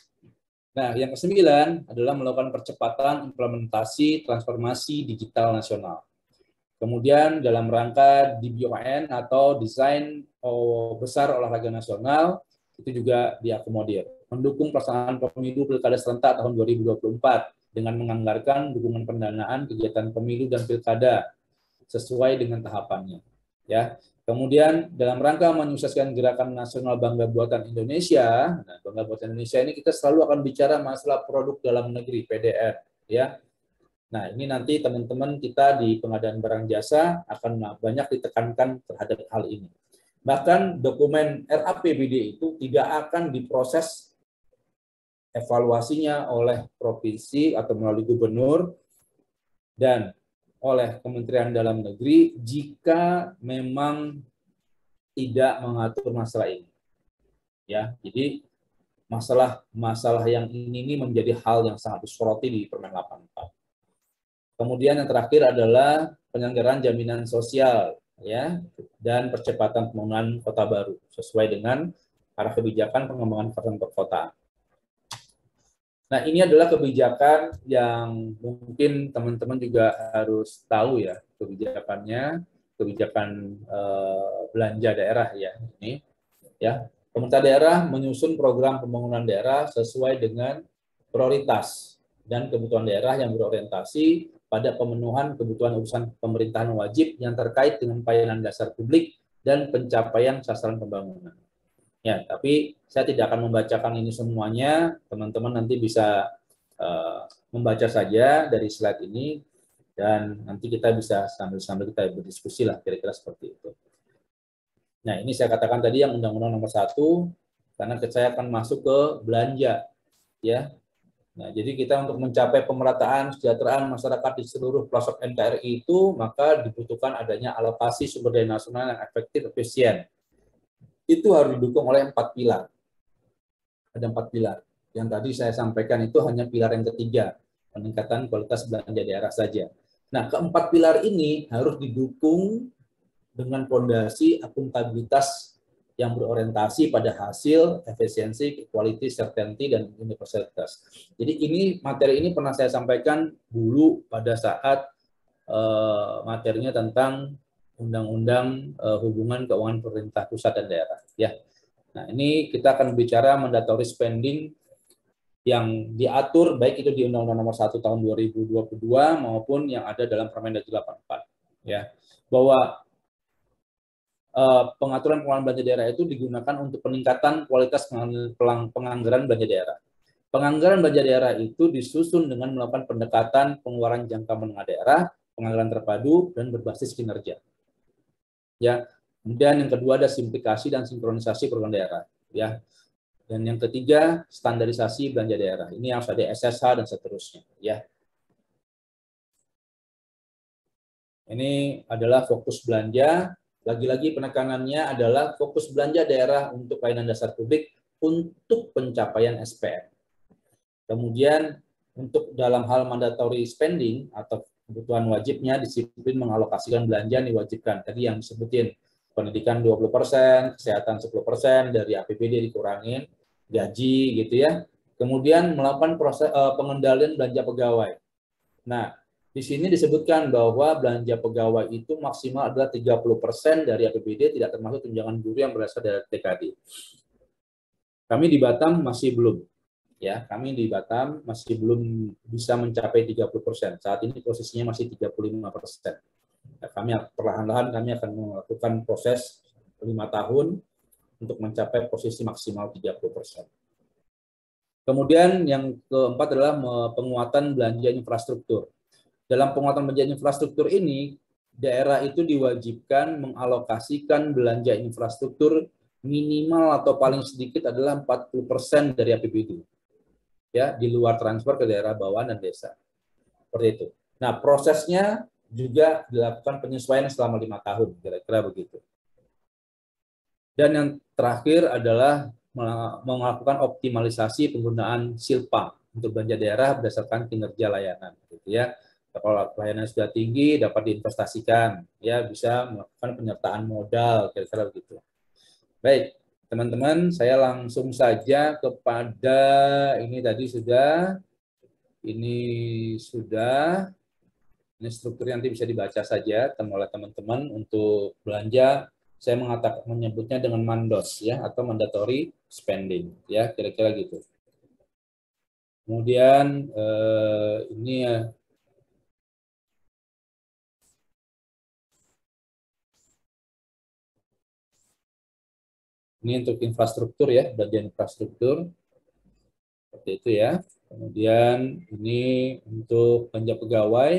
Nah, yang ke-9 adalah melakukan percepatan implementasi transformasi digital nasional. Kemudian dalam rangka DBON atau Desain Besar Olahraga Nasional, itu juga diakomodir. Mendukung pelaksanaan pemilu pilkada serentak tahun 2024 dengan menganggarkan dukungan pendanaan kegiatan pemilu dan pilkada sesuai dengan tahapannya. Ya. Kemudian dalam rangka menyukseskan gerakan nasional Bangga Buatan Indonesia, nah, Bangga Buatan Indonesia ini kita selalu akan bicara masalah produk dalam negeri (PDR), ya. Nah, ini nanti teman-teman kita di pengadaan barang jasa akan banyak ditekankan terhadap hal ini. Bahkan dokumen RAPBD itu tidak akan diproses evaluasinya oleh provinsi atau melalui gubernur dan oleh Kementerian Dalam Negeri jika memang tidak mengatur masalah ini. Ya, jadi masalah yang ini menjadi hal yang sangat disoroti di Permen 84. Kemudian yang terakhir adalah penyelenggaraan jaminan sosial ya dan percepatan pembangunan kota baru sesuai dengan arah kebijakan pengembangan kawasan perkotaan. Nah, ini adalah kebijakan yang mungkin teman-teman juga harus tahu ya, kebijakannya, kebijakan belanja daerah ya ini ya. Pemerintah daerah menyusun program pembangunan daerah sesuai dengan prioritas dan kebutuhan daerah yang berorientasi pada pemenuhan kebutuhan urusan pemerintahan wajib yang terkait dengan pelayanan dasar publik dan pencapaian sasaran pembangunan. Ya, tapi saya tidak akan membacakan ini semuanya. Teman-teman nanti bisa membaca saja dari slide ini dan nanti kita bisa sambil-sambil kita berdiskusi lah kira-kira seperti itu. Nah, ini saya katakan tadi yang Undang-Undang Nomor 1 karena saya akan masuk ke belanja ya. Nah, jadi kita untuk mencapai pemerataan kesejahteraan masyarakat di seluruh pelosok NKRI itu, maka dibutuhkan adanya alokasi sumber daya nasional yang efektif, efisien. Itu harus didukung oleh 4 pilar. Ada 4 pilar. Yang tadi saya sampaikan itu hanya pilar yang ketiga, peningkatan kualitas belanja daerah saja. Nah, keempat pilar ini harus didukung dengan fondasi akuntabilitas yang berorientasi pada hasil, efisiensi, quality, certainty, dan universalitas. Jadi materi ini pernah saya sampaikan dulu pada saat materinya tentang Undang-Undang Hubungan Keuangan Pemerintah Pusat dan Daerah. Ya. Nah, ini kita akan bicara mandatory spending yang diatur baik itu di Undang-Undang Nomor 1 Tahun 2022 maupun yang ada dalam Permendagri 84. Ya, bahwa pengaturan pengelolaan belanja daerah itu digunakan untuk peningkatan kualitas penganggaran belanja daerah. Penganggaran belanja daerah itu disusun dengan melakukan pendekatan pengeluaran jangka menengah daerah, penganggaran terpadu, dan berbasis kinerja. Ya, kemudian yang kedua ada simplifikasi dan sinkronisasi program daerah. Ya, dan yang ketiga standarisasi belanja daerah. Ini harus ada SSH dan seterusnya. Ya, ini adalah fokus belanja. Lagi-lagi penekanannya adalah fokus belanja daerah untuk pelayanan dasar publik untuk pencapaian SPM. Kemudian untuk dalam hal mandatory spending atau kebutuhan wajibnya, disiplin mengalokasikan belanja yang diwajibkan. Tadi yang disebutin, pendidikan 20%, kesehatan 10%, dari APBD dikurangin, gaji gitu ya. Kemudian melakukan proses pengendalian belanja pegawai. Nah, di sini disebutkan bahwa belanja pegawai itu maksimal adalah 30% dari APBD, tidak termasuk tunjangan guru yang berasal dari TKD. Kami di Batam masih belum. Ya, kami di Batam masih belum bisa mencapai 30%. Saat ini posisinya masih 35%. Ya, kami perlahan-lahan kami akan melakukan proses 5 tahun untuk mencapai posisi maksimal 30%. Kemudian yang keempat adalah penguatan belanja infrastruktur. Dalam penguatan belanja infrastruktur ini, daerah itu diwajibkan mengalokasikan belanja infrastruktur minimal atau paling sedikit adalah 40% dari APBD. Ya, di luar transfer ke daerah bawahan dan desa. Seperti itu. Nah, prosesnya juga dilakukan penyesuaian selama 5 tahun, kira-kira begitu. Dan yang terakhir adalah melakukan optimalisasi penggunaan silpa untuk belanja daerah berdasarkan kinerja layanan, gitu ya. Kalau layanan sudah tinggi dapat diinvestasikan, ya bisa melakukan penyertaan modal, kira-kira begitu. Baik, teman-teman, saya langsung saja kepada ini strukturnya nanti bisa dibaca saja oleh teman-teman untuk belanja. Saya menyebutnya dengan mandos ya, atau mandatory spending ya, kira-kira gitu. Kemudian ini ya, ini untuk infrastruktur ya, bagian infrastruktur seperti itu ya. Kemudian ini untuk belanja pegawai.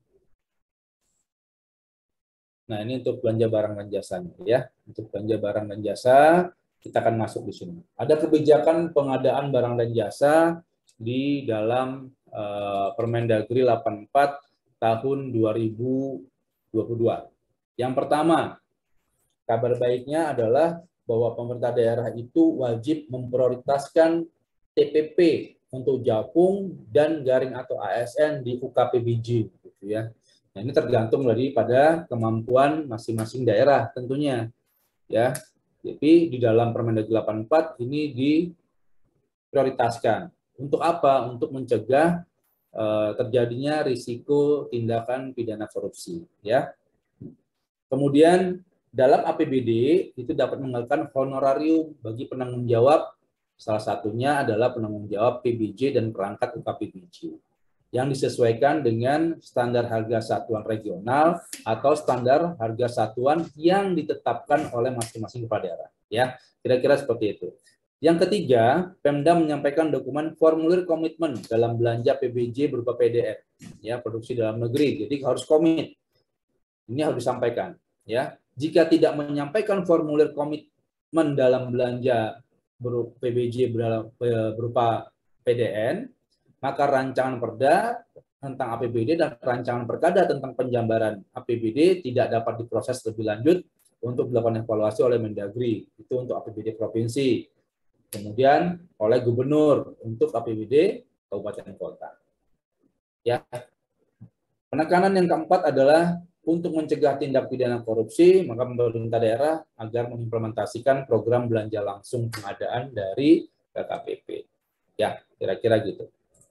Nah, ini untuk belanja barang dan jasanya ya. Untuk belanja barang dan jasa kita akan masuk di sini. Ada kebijakan pengadaan barang dan jasa di dalam Permendagri 84 tahun 2022. Yang pertama, kabar baiknya adalah bahwa pemerintah daerah itu wajib memprioritaskan TPP untuk Japung dan Garing atau ASN di UKPBJ gitu ya. Nah, ini tergantung daripada kemampuan masing-masing daerah tentunya ya. Jadi di dalam Permendagri 84 ini diprioritaskan. Untuk apa? Untuk mencegah terjadinya risiko tindakan pidana korupsi ya. Kemudian dalam APBD itu dapat menganggarkan honorarium bagi penanggung jawab, salah satunya adalah penanggung jawab PBJ dan perangkat UKPBJ yang disesuaikan dengan standar harga satuan regional atau standar harga satuan yang ditetapkan oleh masing-masing kepala daerah. Ya, kira-kira seperti itu. Yang ketiga, Pemda menyampaikan dokumen formulir komitmen dalam belanja PBJ berupa PDR, ya, produksi dalam negeri. Jadi harus komit. Ini harus disampaikan. Ya, jika tidak menyampaikan formulir komitmen dalam belanja PBJ berupa PDN, Maka rancangan Perda tentang APBD dan rancangan Perkada tentang penjabaran APBD tidak dapat diproses lebih lanjut untuk dilakukan evaluasi oleh Mendagri. Itu untuk APBD provinsi. Kemudian oleh gubernur untuk APBD kabupaten kota. Ya. Penekanan yang keempat adalah untuk mencegah tindak pidana korupsi, maka pemerintah daerah agar mengimplementasikan program belanja langsung pengadaan dari KKPP. Ya, kira-kira gitu.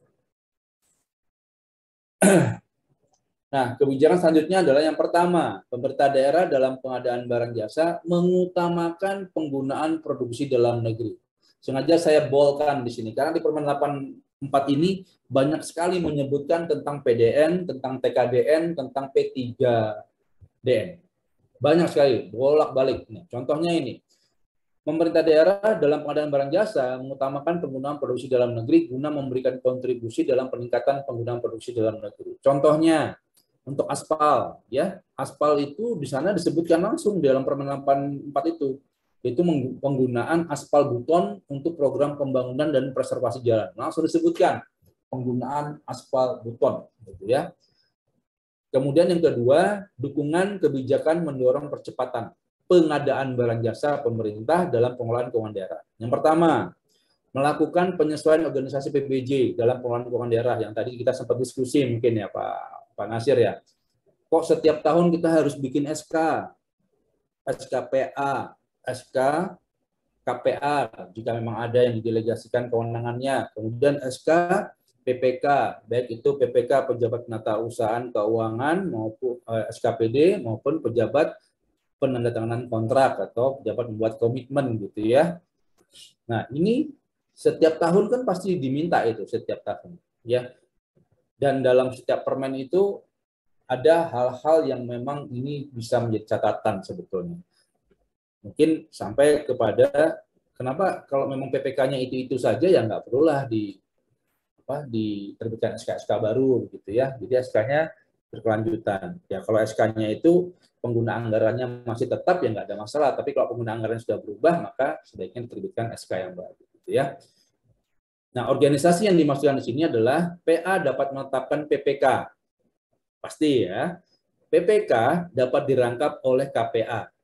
Nah, kebijakan selanjutnya adalah yang pertama, pemerintah daerah dalam pengadaan barang jasa mengutamakan penggunaan produksi dalam negeri. Sengaja saya boldkan di sini, karena di Permen 84 ini banyak sekali menyebutkan tentang PDN, tentang TKDN, tentang P3DN. Banyak sekali, bolak-balik. Contohnya ini, pemerintah daerah dalam pengadaan barang jasa mengutamakan penggunaan produksi dalam negeri guna memberikan kontribusi dalam peningkatan penggunaan produksi dalam negeri. Contohnya, untuk aspal, ya, aspal itu di sana disebutkan langsung di dalam Permen 84 itu, yaitu penggunaan aspal beton untuk program pembangunan dan preservasi jalan. Langsung disebutkan penggunaan aspal beton, gitu ya. Kemudian yang kedua, dukungan kebijakan mendorong percepatan pengadaan barang jasa pemerintah dalam pengelolaan keuangan daerah. Yang pertama, melakukan penyesuaian organisasi PBJ dalam pengelolaan keuangan daerah yang tadi kita sempat diskusi mungkin ya Pak Nasir ya. Kok setiap tahun kita harus bikin SK, SKPA, SK KPA jika memang ada yang didelegasikan kewenangannya. Kemudian SK PPK, baik itu PPK pejabat penata usahaan keuangan maupun SKPD maupun pejabat penandatanganan kontrak atau pejabat membuat komitmen gitu ya. Nah, ini setiap tahun kan pasti diminta itu setiap tahun ya. Dan dalam setiap permen itu ada hal-hal yang memang ini bisa menjadi catatan sebetulnya. Mungkin sampai kepada kenapa kalau memang PPK-nya itu saja ya nggak perlulah diterbitkan SK-SK baru gitu ya. Jadi SK-nya berkelanjutan. Ya kalau SK-nya itu pengguna anggarannya masih tetap ya nggak ada masalah. Tapi kalau pengguna anggaran sudah berubah maka sebaiknya diterbitkan SK yang baru gitu ya. Nah, organisasi yang dimaksudkan di sini adalah PA dapat menetapkan PPK. Pasti ya. PPK dapat dirangkap oleh KPA.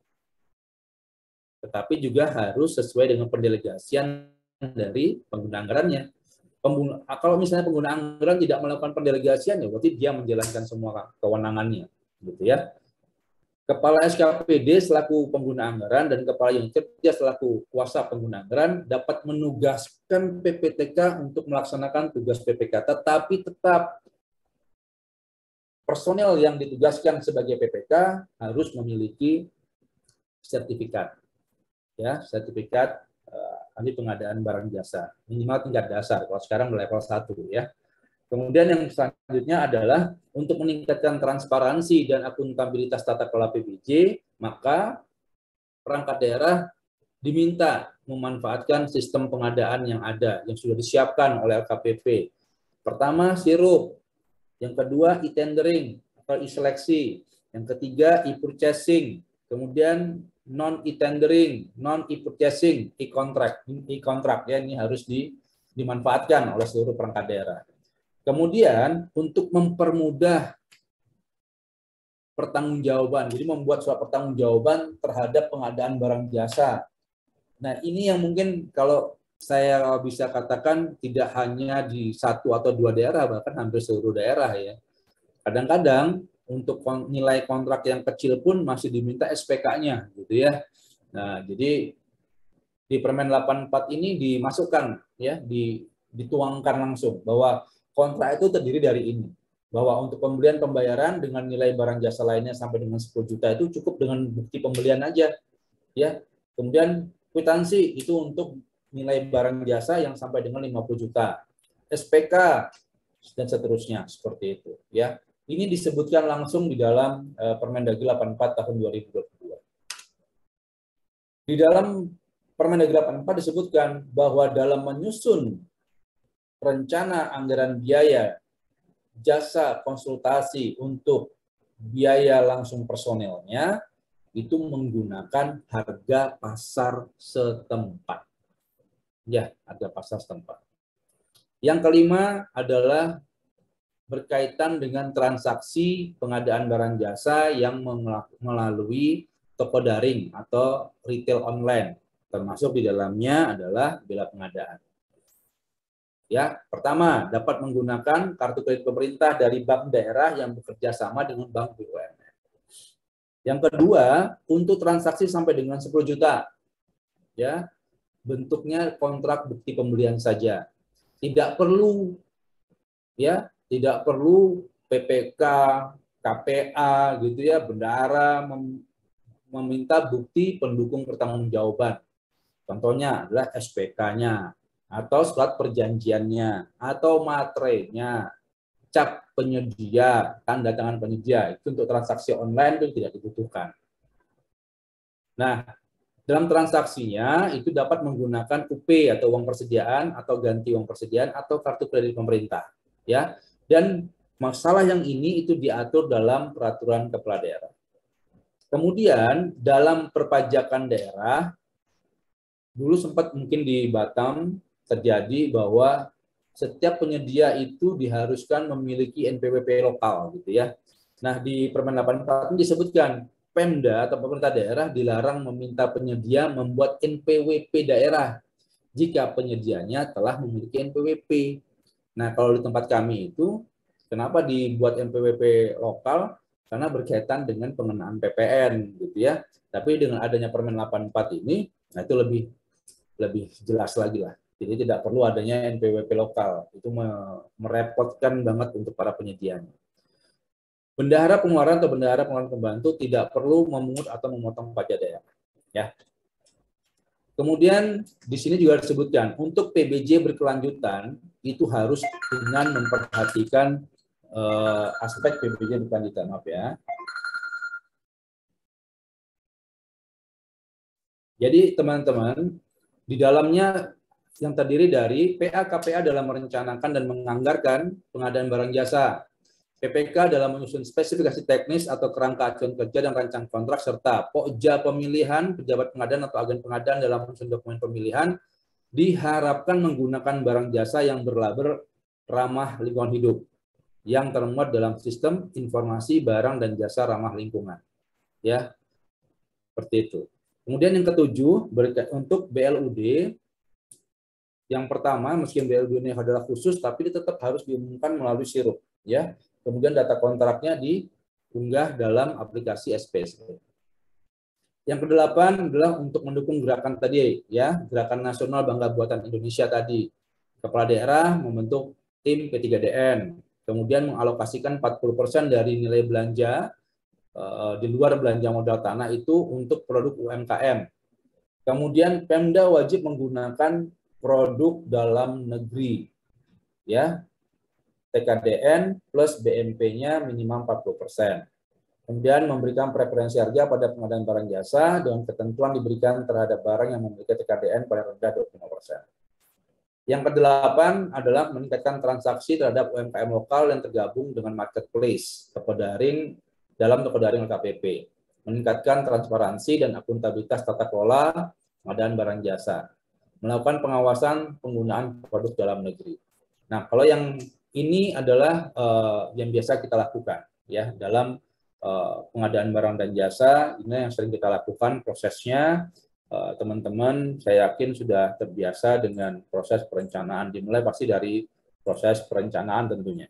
Tetapi juga harus sesuai dengan pendelegasian dari pengguna anggarannya. Kalau misalnya pengguna anggaran tidak melakukan pendelegasian, ya berarti dia menjalankan semua kewenangannya. Gitu ya. Kepala SKPD selaku pengguna anggaran dan Kepala Unit Kerja selaku kuasa pengguna anggaran dapat menugaskan PPTK untuk melaksanakan tugas PPK, tetapi tetap personel yang ditugaskan sebagai PPK harus memiliki sertifikat, ya, sertifikat ahli pengadaan barang jasa, minimal tingkat dasar. Kalau sekarang level 1, ya. Kemudian yang selanjutnya adalah untuk meningkatkan transparansi dan akuntabilitas tata kelola PBJ, maka perangkat daerah diminta memanfaatkan sistem pengadaan yang ada, yang sudah disiapkan oleh LKPP. Pertama, sirup. Yang kedua, e-tendering atau e-seleksi. Yang ketiga, e-purchasing. Kemudian non-e-tendering, non-e-purchasing, e-contract. E-contract ya, ini harus dimanfaatkan oleh seluruh perangkat daerah. Kemudian untuk mempermudah pertanggungjawaban, jadi membuat surat pertanggungjawaban terhadap pengadaan barang jasa. Nah, ini yang mungkin kalau saya bisa katakan tidak hanya di 1 atau 2 daerah, bahkan hampir seluruh daerah ya. Kadang-kadang untuk nilai kontrak yang kecil pun masih diminta SPK-nya gitu ya. Nah, jadi di Permen 84 ini dimasukkan ya, dituangkan langsung bahwa kontrak itu terdiri dari ini, bahwa untuk pembelian pembayaran dengan nilai barang jasa lainnya sampai dengan 10 juta itu cukup dengan bukti pembelian aja, ya. Kemudian kwitansi itu untuk nilai barang jasa yang sampai dengan 50 juta, SPK dan seterusnya seperti itu, ya. Ini disebutkan langsung di dalam Permendagri 84 tahun 2022. Di dalam Permendagri 84 disebutkan bahwa dalam menyusun rencana anggaran biaya jasa konsultasi untuk biaya langsung personelnya itu menggunakan harga pasar setempat. Ya, harga pasar setempat. Yang kelima adalah berkaitan dengan transaksi pengadaan barang jasa yang melalui toko daring atau retail online, termasuk di dalamnya adalah bela pengadaan. Ya, pertama, dapat menggunakan kartu kredit pemerintah dari bank daerah yang bekerja sama dengan bank BUMN. Yang kedua, untuk transaksi sampai dengan 10 juta. Ya, bentuknya kontrak bukti pembelian saja. Tidak perlu tidak perlu PPK, KPA gitu ya, bendahara meminta bukti pendukung pertanggungjawaban. Contohnya adalah SPK-nya, atau surat perjanjiannya, atau materainya, cap penyedia, tanda tangan penyedia. Itu untuk transaksi online itu tidak dibutuhkan. Nah, dalam transaksinya itu dapat menggunakan UP atau uang persediaan, atau ganti uang persediaan, atau kartu kredit pemerintah. Ya, dan masalah yang ini itu diatur dalam peraturan kepala daerah. Kemudian dalam perpajakan daerah, dulu sempat mungkin di Batam terjadi bahwa setiap penyedia itu diharuskan memiliki NPWP lokal gitu ya. Nah, di Permen 84 ini disebutkan Pemda atau pemerintah daerah dilarang meminta penyedia membuat NPWP daerah jika penyedianya telah memiliki NPWP. Nah, kalau di tempat kami itu kenapa dibuat NPWP lokal? Karena berkaitan dengan pengenaan PPN gitu ya. Tapi dengan adanya Permen 84 ini, nah itu lebih jelas lagi lah. Jadi tidak perlu adanya NPWP lokal. Itu merepotkan banget untuk para penyedianya. Bendahara pengeluaran atau bendahara pengeluaran pembantu tidak perlu memungut atau memotong pajak daerah. Ya. Kemudian di sini juga disebutkan untuk PBJ berkelanjutan itu harus dengan memperhatikan aspek PBJ berkelanjutan, maaf ya. Jadi teman-teman, di dalamnya yang terdiri dari PA KPA dalam merencanakan dan menganggarkan pengadaan barang jasa, PPK dalam menyusun spesifikasi teknis atau kerangka acuan kerja dan rancang kontrak, serta Pokja pemilihan, pejabat pengadaan atau agen pengadaan dalam menyusun dokumen pemilihan, diharapkan menggunakan barang jasa yang berlabel ramah lingkungan hidup, yang termuat dalam sistem informasi barang dan jasa ramah lingkungan. Ya, seperti itu. Kemudian yang ketujuh, untuk BLUD, yang pertama, meski BLUD ini adalah khusus, tapi tetap harus diumumkan melalui sirup. Ya, kemudian data kontraknya diunggah dalam aplikasi SPSE. Yang kedelapan adalah untuk mendukung gerakan tadi, ya, gerakan nasional bangga buatan Indonesia tadi. Kepala daerah membentuk tim P3DN, kemudian mengalokasikan 40% dari nilai belanja di luar belanja modal tanah itu untuk produk UMKM. Kemudian Pemda wajib menggunakan produk dalam negeri, ya, TKDN plus BMP-nya minimal 40%. Kemudian memberikan preferensi harga pada pengadaan barang jasa dengan ketentuan diberikan terhadap barang yang memiliki TKDN paling rendah 25%. Yang kedelapan adalah meningkatkan transaksi terhadap UMKM lokal yang tergabung dengan marketplace, toko daring dalam toko daring LKPP. Meningkatkan transparansi dan akuntabilitas tata kelola pengadaan barang jasa. Melakukan pengawasan penggunaan produk dalam negeri. Nah, kalau yang ini adalah yang biasa kita lakukan ya dalam pengadaan barang dan jasa. Ini yang sering kita lakukan prosesnya. Teman-teman saya yakin sudah terbiasa dengan proses perencanaan, dimulai pasti dari proses perencanaan tentunya.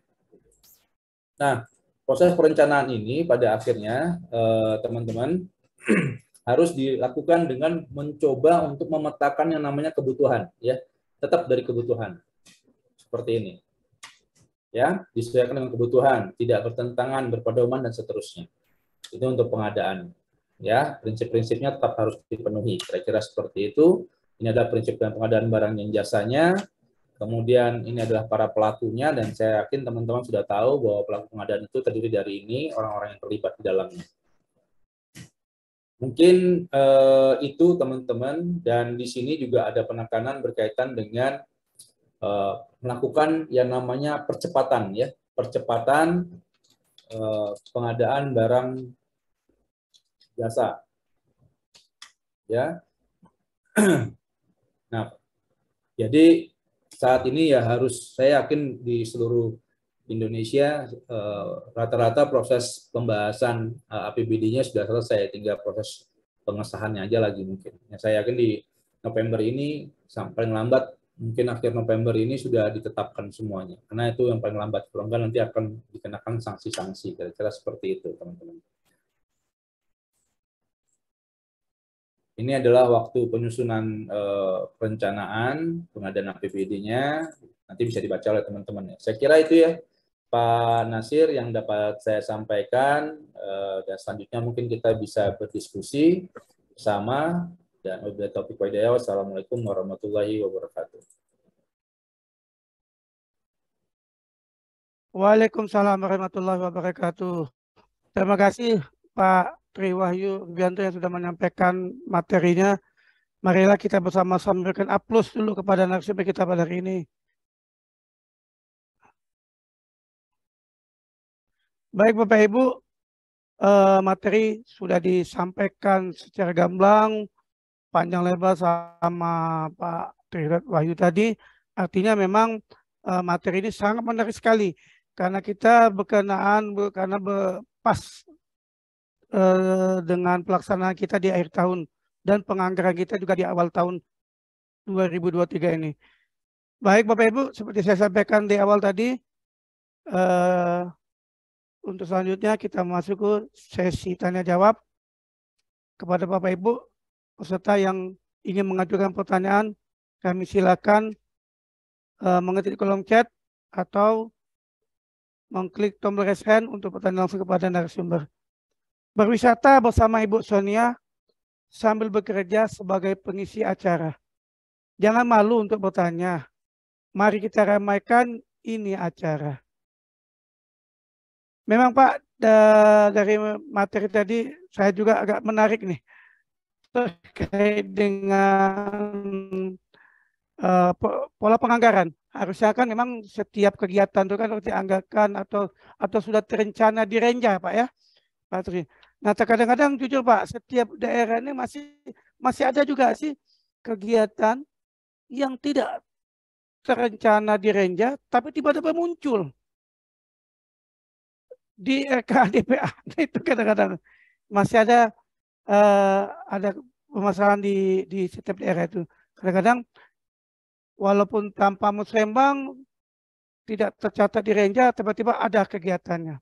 Nah, proses perencanaan ini pada akhirnya teman-teman harus dilakukan dengan mencoba untuk memetakan yang namanya kebutuhan, ya, tetap dari kebutuhan seperti ini, ya, disesuaikan dengan kebutuhan, tidak bertentangan, berpedoman dan seterusnya. Itu untuk pengadaan. Ya, prinsip-prinsipnya tetap harus dipenuhi. Kira-kira seperti itu. Ini adalah prinsip pengadaan barang dan jasanya. Kemudian ini adalah para pelakunya, dan saya yakin teman-teman sudah tahu bahwa pelaku pengadaan itu terdiri dari ini, orang-orang yang terlibat di dalamnya. Mungkin itu teman-teman, dan di sini juga ada penekanan berkaitan dengan melakukan yang namanya percepatan, ya, percepatan pengadaan barang jasa. Ya. Nah, jadi saat ini ya harus, saya yakin di seluruh Indonesia rata-rata proses pembahasan APBD-nya sudah selesai, tinggal proses pengesahannya aja lagi mungkin. Ya, saya yakin di November ini sampai lambat mungkin akhir November ini sudah ditetapkan semuanya. Karena itu yang paling lambat, kalau enggak nanti akan dikenakan sanksi-sanksi, kira-kira seperti itu teman-teman. Ini adalah waktu penyusunan perencanaan pengadaan APBD-nya, nanti bisa dibaca oleh teman-teman. Saya kira itu ya Pak Nasir yang dapat saya sampaikan, dan selanjutnya mungkin kita bisa berdiskusi bersama, dan wabillahi taufiq wal hidayah. Wassalamualaikum warahmatullahi wabarakatuh. Waalaikumsalam warahmatullahi wabarakatuh. Terima kasih Pak Tri Wahyu Rubianto yang sudah menyampaikan materinya. Marilah kita bersama-sama memberikan aplaus dulu kepada narasumber kita pada hari ini. Baik Bapak Ibu, materi sudah disampaikan secara gamblang, panjang lebar sama Pak Tri Wahyu tadi. Artinya memang materi ini sangat menarik sekali karena kita karena pas dengan pelaksanaan kita di akhir tahun dan penganggaran kita juga di awal tahun 2023 ini. Baik Bapak Ibu, seperti saya sampaikan di awal tadi, untuk selanjutnya kita masuk ke sesi tanya jawab kepada Bapak Ibu peserta yang ingin mengajukan pertanyaan. Kami silakan mengetik kolom chat atau mengklik tombol raise hand untuk bertanya langsung kepada narasumber. Berwisata bersama Ibu Sonia sambil bekerja sebagai pengisi acara. Jangan malu untuk bertanya. Mari kita ramaikan ini acara. Memang Pak, dari materi tadi saya juga agak menarik nih terkait dengan pola penganggaran. Harusnya kan memang setiap kegiatan itu kan harus dianggarkan atau sudah terencana di renja Pak ya, Pak Tri. Nah kadang-kadang jujur Pak, setiap daerah ini masih ada juga sih kegiatan yang tidak terencana di renja, tapi tiba-tiba muncul di RKADPA. Itu kadang-kadang masih ada permasalahan di setiap daerah itu. Kadang-kadang walaupun tanpa musrembang tidak tercatat di renja, tiba-tiba ada kegiatannya.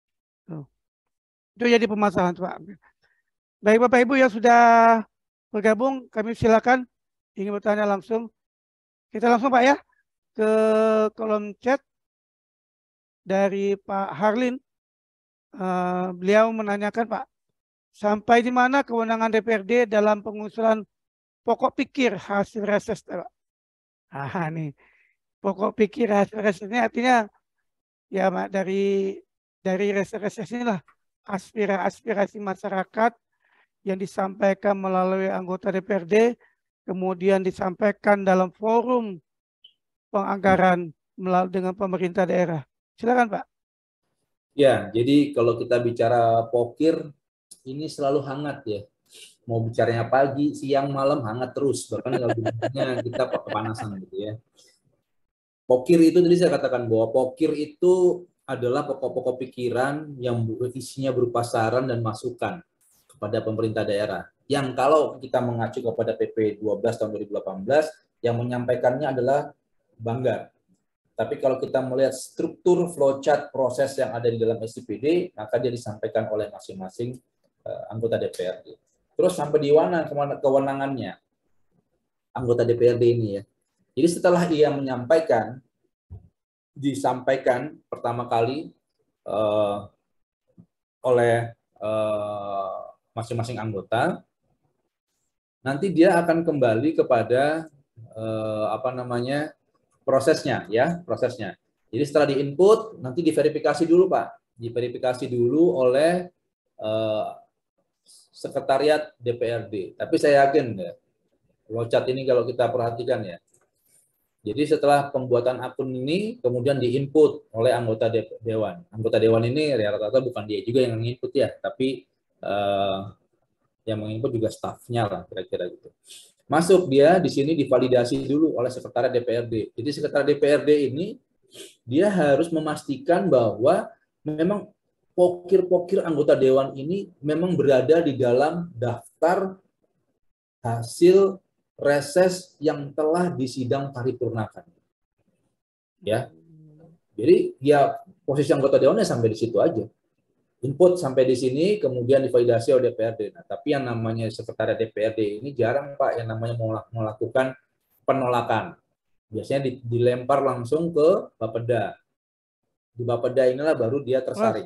Itu jadi permasalahan Pak. Baik Bapak Ibu yang sudah bergabung, kami silakan ingin bertanya langsung. Kita langsung Pak ya ke kolom chat dari Pak Harlin. Beliau menanyakan Pak, sampai di mana kewenangan DPRD dalam pengusulan pokok pikir hasil reses Pak? Nih pokok pikir hasil reses ini artinya ya Pak, dari reses inilah aspirasi masyarakat yang disampaikan melalui anggota DPRD, kemudian disampaikan dalam forum penganggaran dengan pemerintah daerah. Silakan Pak. Ya, jadi kalau kita bicara pokir, ini selalu hangat ya. Mau bicaranya pagi, siang, malam hangat terus. Bahkan kalau kita kepanasan gitu ya. Pokir itu tadi saya katakan bahwa pokir itu adalah pokok-pokok pikiran yang isinya berupa saran dan masukan kepada pemerintah daerah. Yang kalau kita mengacu kepada PP 12 tahun 2018, yang menyampaikannya adalah Banggar. Tapi kalau kita melihat struktur flowchart proses yang ada di dalam SIPD, maka dia disampaikan oleh masing-masing anggota DPRD. Terus sampai di mana kewenangannya anggota DPRD ini ya. Jadi setelah ia disampaikan pertama kali oleh masing-masing anggota, nanti dia akan kembali kepada prosesnya. Jadi setelah diinput, nanti diverifikasi dulu Pak, diverifikasi dulu oleh sekretariat DPRD. Tapi saya yakin ya, flowchart ini kalau kita perhatikan ya. Jadi setelah pembuatan akun ini kemudian diinput oleh anggota dewan. Anggota dewan ini rata-rata bukan dia juga yang menginput ya, tapi yang menginput juga stafnya lah kira-kira gitu. Masuk dia di sini divalidasi dulu oleh sekretariat DPRD. Jadi sekretariat DPRD ini dia harus memastikan bahwa memang pokir-pokir anggota dewan ini memang berada di dalam daftar hasil reses yang telah disidang paripurnakan. Ya. Jadi ya posisi anggota dewannya sampai di situ aja. Input sampai di sini, kemudian divalidasi oleh DPRD. Nah, tapi yang namanya sekretariat DPRD ini jarang Pak yang namanya melakukan penolakan. Biasanya dilempar langsung ke Bapeda. Di Bapeda inilah baru dia tersaring.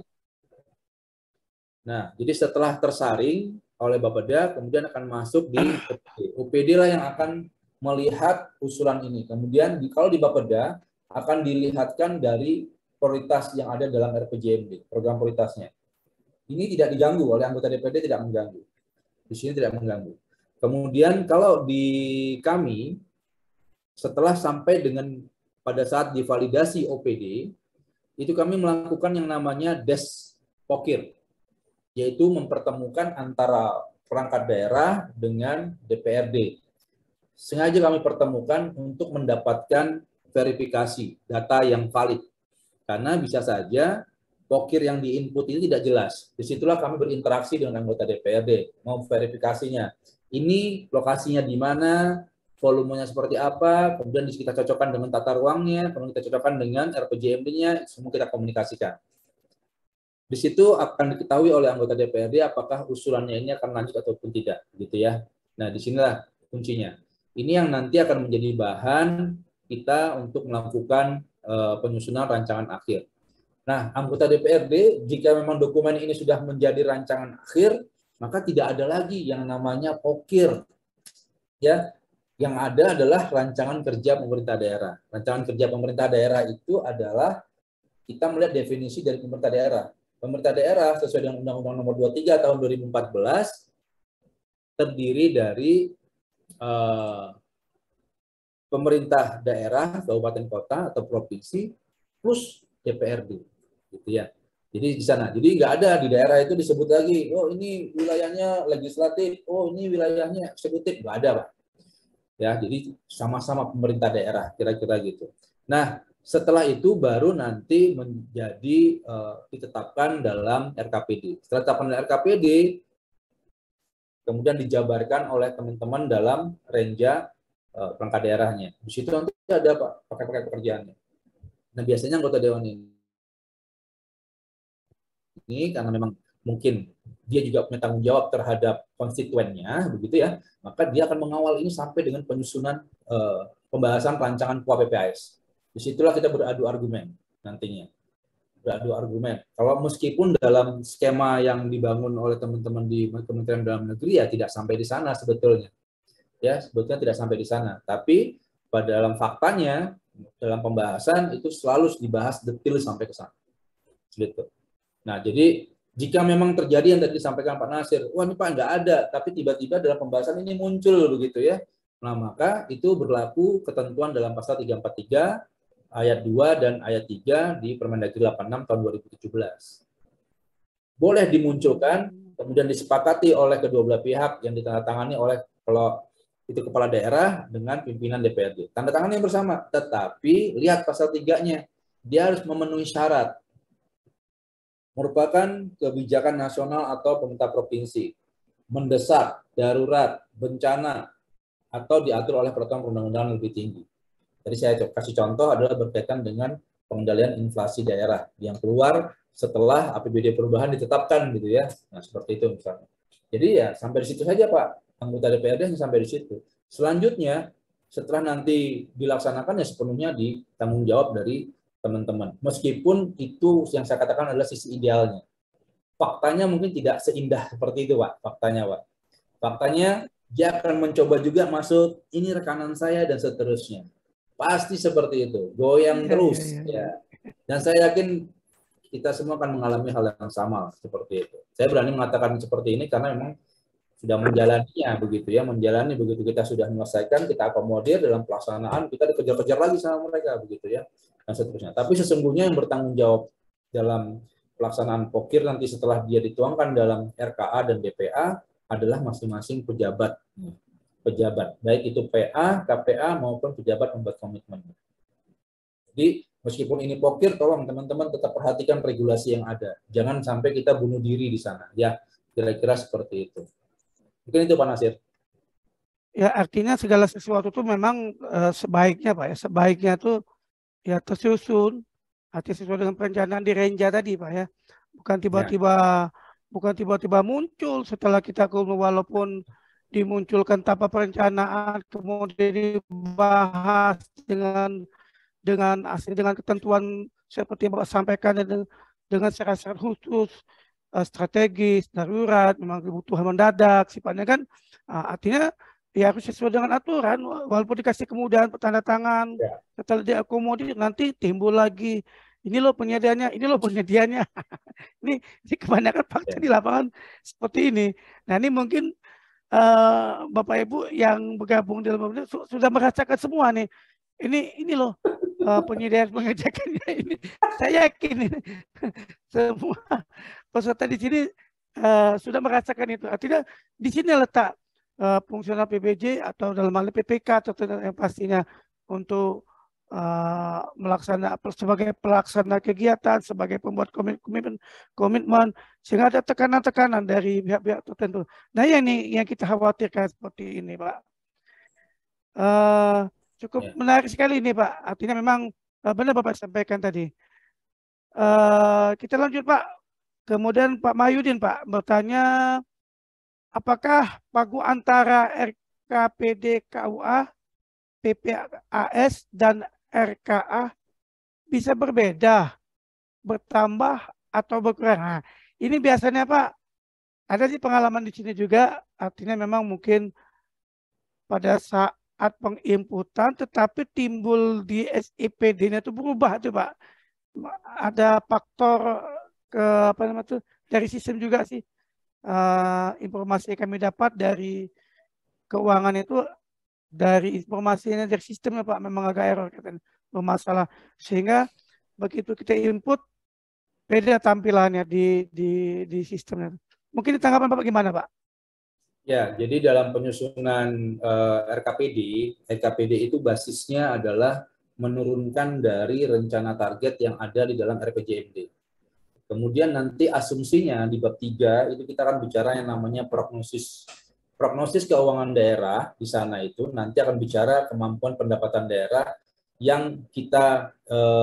Nah, jadi setelah tersaring oleh Bapeda, kemudian akan masuk di OPD. OPD lah yang akan melihat usulan ini. Kemudian kalau di Bapeda akan dilihatkan dari prioritas yang ada dalam RPJMD, program prioritasnya. Ini tidak diganggu oleh anggota DPRD, tidak mengganggu. Di sini tidak mengganggu. Kemudian kalau di kami, setelah sampai dengan pada saat divalidasi OPD, itu kami melakukan yang namanya des pokir, yaitu mempertemukan antara perangkat daerah dengan DPRD. Sengaja kami pertemukan untuk mendapatkan verifikasi data yang valid. Karena bisa saja pokir yang diinput ini tidak jelas. Disitulah kami berinteraksi dengan anggota DPRD, mau verifikasinya. Ini lokasinya di mana, volumenya seperti apa, kemudian kita cocokkan dengan tata ruangnya, kemudian kita cocokkan dengan RPJMD-nya, semua kita komunikasikan. Di situ akan diketahui oleh anggota DPRD apakah usulannya ini akan lanjut ataupun tidak, gitu ya. Nah, disinilah kuncinya. Ini yang nanti akan menjadi bahan kita untuk melakukan penyusunan rancangan akhir. Nah, anggota DPRD, jika memang dokumen ini sudah menjadi rancangan akhir, maka tidak ada lagi yang namanya pokir. Ya, yang ada adalah rancangan kerja pemerintah daerah. Rancangan kerja pemerintah daerah itu adalah kita melihat definisi dari pemerintah daerah. Pemerintah daerah sesuai dengan Undang-Undang Nomor 23 tahun 2014 terdiri dari pemerintah daerah, kabupaten kota atau provinsi plus DPRD. Gitu ya. Jadi di sana. Jadi nggak ada di daerah itu disebut lagi, oh ini wilayahnya legislatif, oh ini wilayahnya eksekutif, nggak ada, Pak. Ya, jadi sama-sama pemerintah daerah, kira-kira gitu. Nah, setelah itu baru nanti menjadi ditetapkan dalam RKPD. Setelah ditetapkan dalam RKPD, kemudian dijabarkan oleh teman-teman dalam renja perangkat daerahnya. Di situ nanti ada Pak pakai pekerjaannya. Nah, biasanya anggota dewan ini karena memang mungkin dia juga punya tanggung jawab terhadap konstituennya, begitu ya, maka dia akan mengawal ini sampai dengan penyusunan pembahasan rancangan KUA PPAS. Disitulah kita beradu argumen nantinya. Beradu argumen. Kalau meskipun dalam skema yang dibangun oleh teman-teman di Kementerian Dalam Negeri ya tidak sampai di sana sebetulnya. Ya, sebetulnya tidak sampai di sana. Tapi pada dalam faktanya, dalam pembahasan itu selalu dibahas detail sampai ke sana. Gitu. Nah, jadi jika memang terjadi yang tadi disampaikan Pak Nasir, wah ini Pak nggak ada, tapi tiba-tiba dalam pembahasan ini muncul begitu ya. Nah, maka itu berlaku ketentuan dalam pasal 343 ayat 2 dan ayat 3 di Permendagri 86 tahun 2017. Boleh dimunculkan, kemudian disepakati oleh kedua belah pihak yang ditandatangani oleh kalau itu kepala daerah dengan pimpinan DPRD. Tanda tangannya bersama, tetapi lihat pasal 3-nya, dia harus memenuhi syarat. Merupakan kebijakan nasional atau pemerintah provinsi, mendesak, darurat, bencana, atau diatur oleh peraturan perundang-undangan lebih tinggi. Jadi saya kasih contoh adalah berkaitan dengan pengendalian inflasi daerah yang keluar setelah APBD perubahan ditetapkan gitu ya. Nah, seperti itu misalnya. Jadi ya sampai di situ saja Pak, anggota DPRD sampai di situ. Selanjutnya setelah nanti dilaksanakan ya sepenuhnya di tanggung jawab dari teman-teman. Meskipun itu yang saya katakan adalah sisi idealnya. Faktanya mungkin tidak seindah seperti itu, Pak. Faktanya, Pak. Faktanya dia akan mencoba juga masuk, ini rekanan saya dan seterusnya. Pasti seperti itu. Goyang terus. Ya. Dan saya yakin kita semua akan mengalami hal yang sama seperti itu. Saya berani mengatakan seperti ini karena memang sudah menjalaninya begitu ya, menjalani begitu kita sudah menyelesaikan, kita akomodir dalam pelaksanaan, kita dikejar-kejar lagi sama mereka begitu ya, dan seterusnya. Tapi sesungguhnya yang bertanggung jawab dalam pelaksanaan pokir nanti setelah dia dituangkan dalam RKA dan DPA adalah masing-masing pejabat pejabat, baik itu PA, KPA maupun pejabat membuat komitmen. Jadi meskipun ini pokir, tolong teman-teman tetap perhatikan regulasi yang ada. Jangan sampai kita bunuh diri di sana. Ya, kira-kira seperti itu. Mungkin itu Pak Nasir. Ya artinya segala sesuatu itu memang sebaiknya Pak ya, sebaiknya tuh ya tersusun, artinya sesuai dengan perencanaan di Renja tadi Pak ya, bukan tiba-tiba muncul setelah kita walaupun dimunculkan tanpa perencanaan kemudian dibahas dengan ketentuan seperti yang Bapak sampaikan dengan syarat-syarat khusus strategis darurat memang kebutuhan mendadak sifatnya kan artinya ya harus sesuai dengan aturan walaupun dikasih kemudahan tanda tangan setelah diakomodir nanti timbul lagi ini loh penyediaannya ini kebanyakan fakta di lapangan seperti ini. Nah ini mungkin Bapak Ibu yang bergabung dalam sudah merasakan semua nih ini loh penyediaan pengajakannya ini saya yakin ini semua peserta di sini sudah merasakan itu artinya di sini letak fungsional PBJ atau dalam hal PPK atau yang pastinya untuk sebagai pelaksana kegiatan, sebagai pembuat komitmen, sehingga ada tekanan-tekanan dari pihak-pihak tertentu. Nah, yang kita khawatirkan seperti ini, Pak. Cukup menarik sekali ini, Pak. Artinya memang benar Bapak sampaikan tadi. Kita lanjut, Pak. Kemudian Pak Mahyudin, Pak, bertanya, apakah pagu antara RKPD KUA, PPAS, dan RKA bisa berbeda, bertambah, atau berkurang? Nah, ini biasanya Pak, ada sih pengalaman di sini juga, artinya memang mungkin pada saat penginputan, tetapi timbul di SIPD-nya itu berubah tuh Pak. Ada faktor dari sistem juga sih. Informasi yang kami dapat dari keuangan itu dari informasinya dari sistemnya Pak memang agak error katanya bermasalah sehingga begitu kita input beda tampilannya di sistemnya. Mungkin tanggapan Bapak gimana Pak? Ya, jadi dalam penyusunan RKPD itu basisnya adalah menurunkan dari rencana target yang ada di dalam RPJMD. Kemudian nanti asumsinya di bab 3 itu kita akan bicara yang namanya prognosis. Prognosis keuangan daerah di sana itu nanti akan bicara kemampuan pendapatan daerah yang kita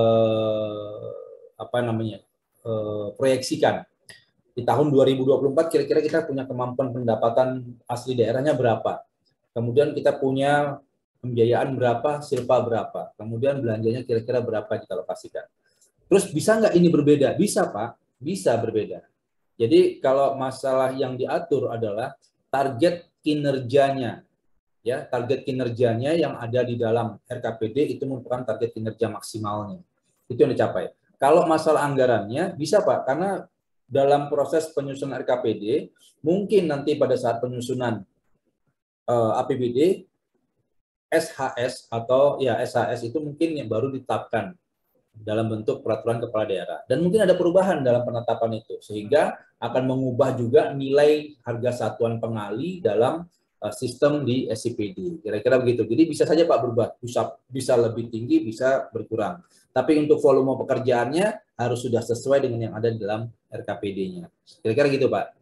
proyeksikan. Di tahun 2024 kira-kira kita punya kemampuan pendapatan asli daerahnya berapa. Kemudian kita punya pembiayaan berapa, silpa berapa. Kemudian belanjanya kira-kira berapa kita alokasikan. Terus bisa nggak ini berbeda? Bisa Pak, bisa berbeda. Jadi kalau masalah yang diatur adalah target kinerjanya, ya target kinerjanya yang ada di dalam RKPD itu merupakan target kinerja maksimalnya. Itu yang dicapai. Kalau masalah anggarannya bisa Pak, karena dalam proses penyusunan RKPD mungkin nanti pada saat penyusunan APBD SHS atau ya SHS itu mungkin yang baru ditetapkan dalam bentuk peraturan kepala daerah. Dan mungkin ada perubahan dalam penetapan itu, sehingga akan mengubah juga nilai harga satuan pengali dalam sistem di SIPD. Kira-kira begitu. Jadi bisa saja Pak berubah, bisa lebih tinggi, bisa berkurang. Tapi untuk volume pekerjaannya harus sudah sesuai dengan yang ada di dalam RKPD-nya. Kira-kira gitu Pak.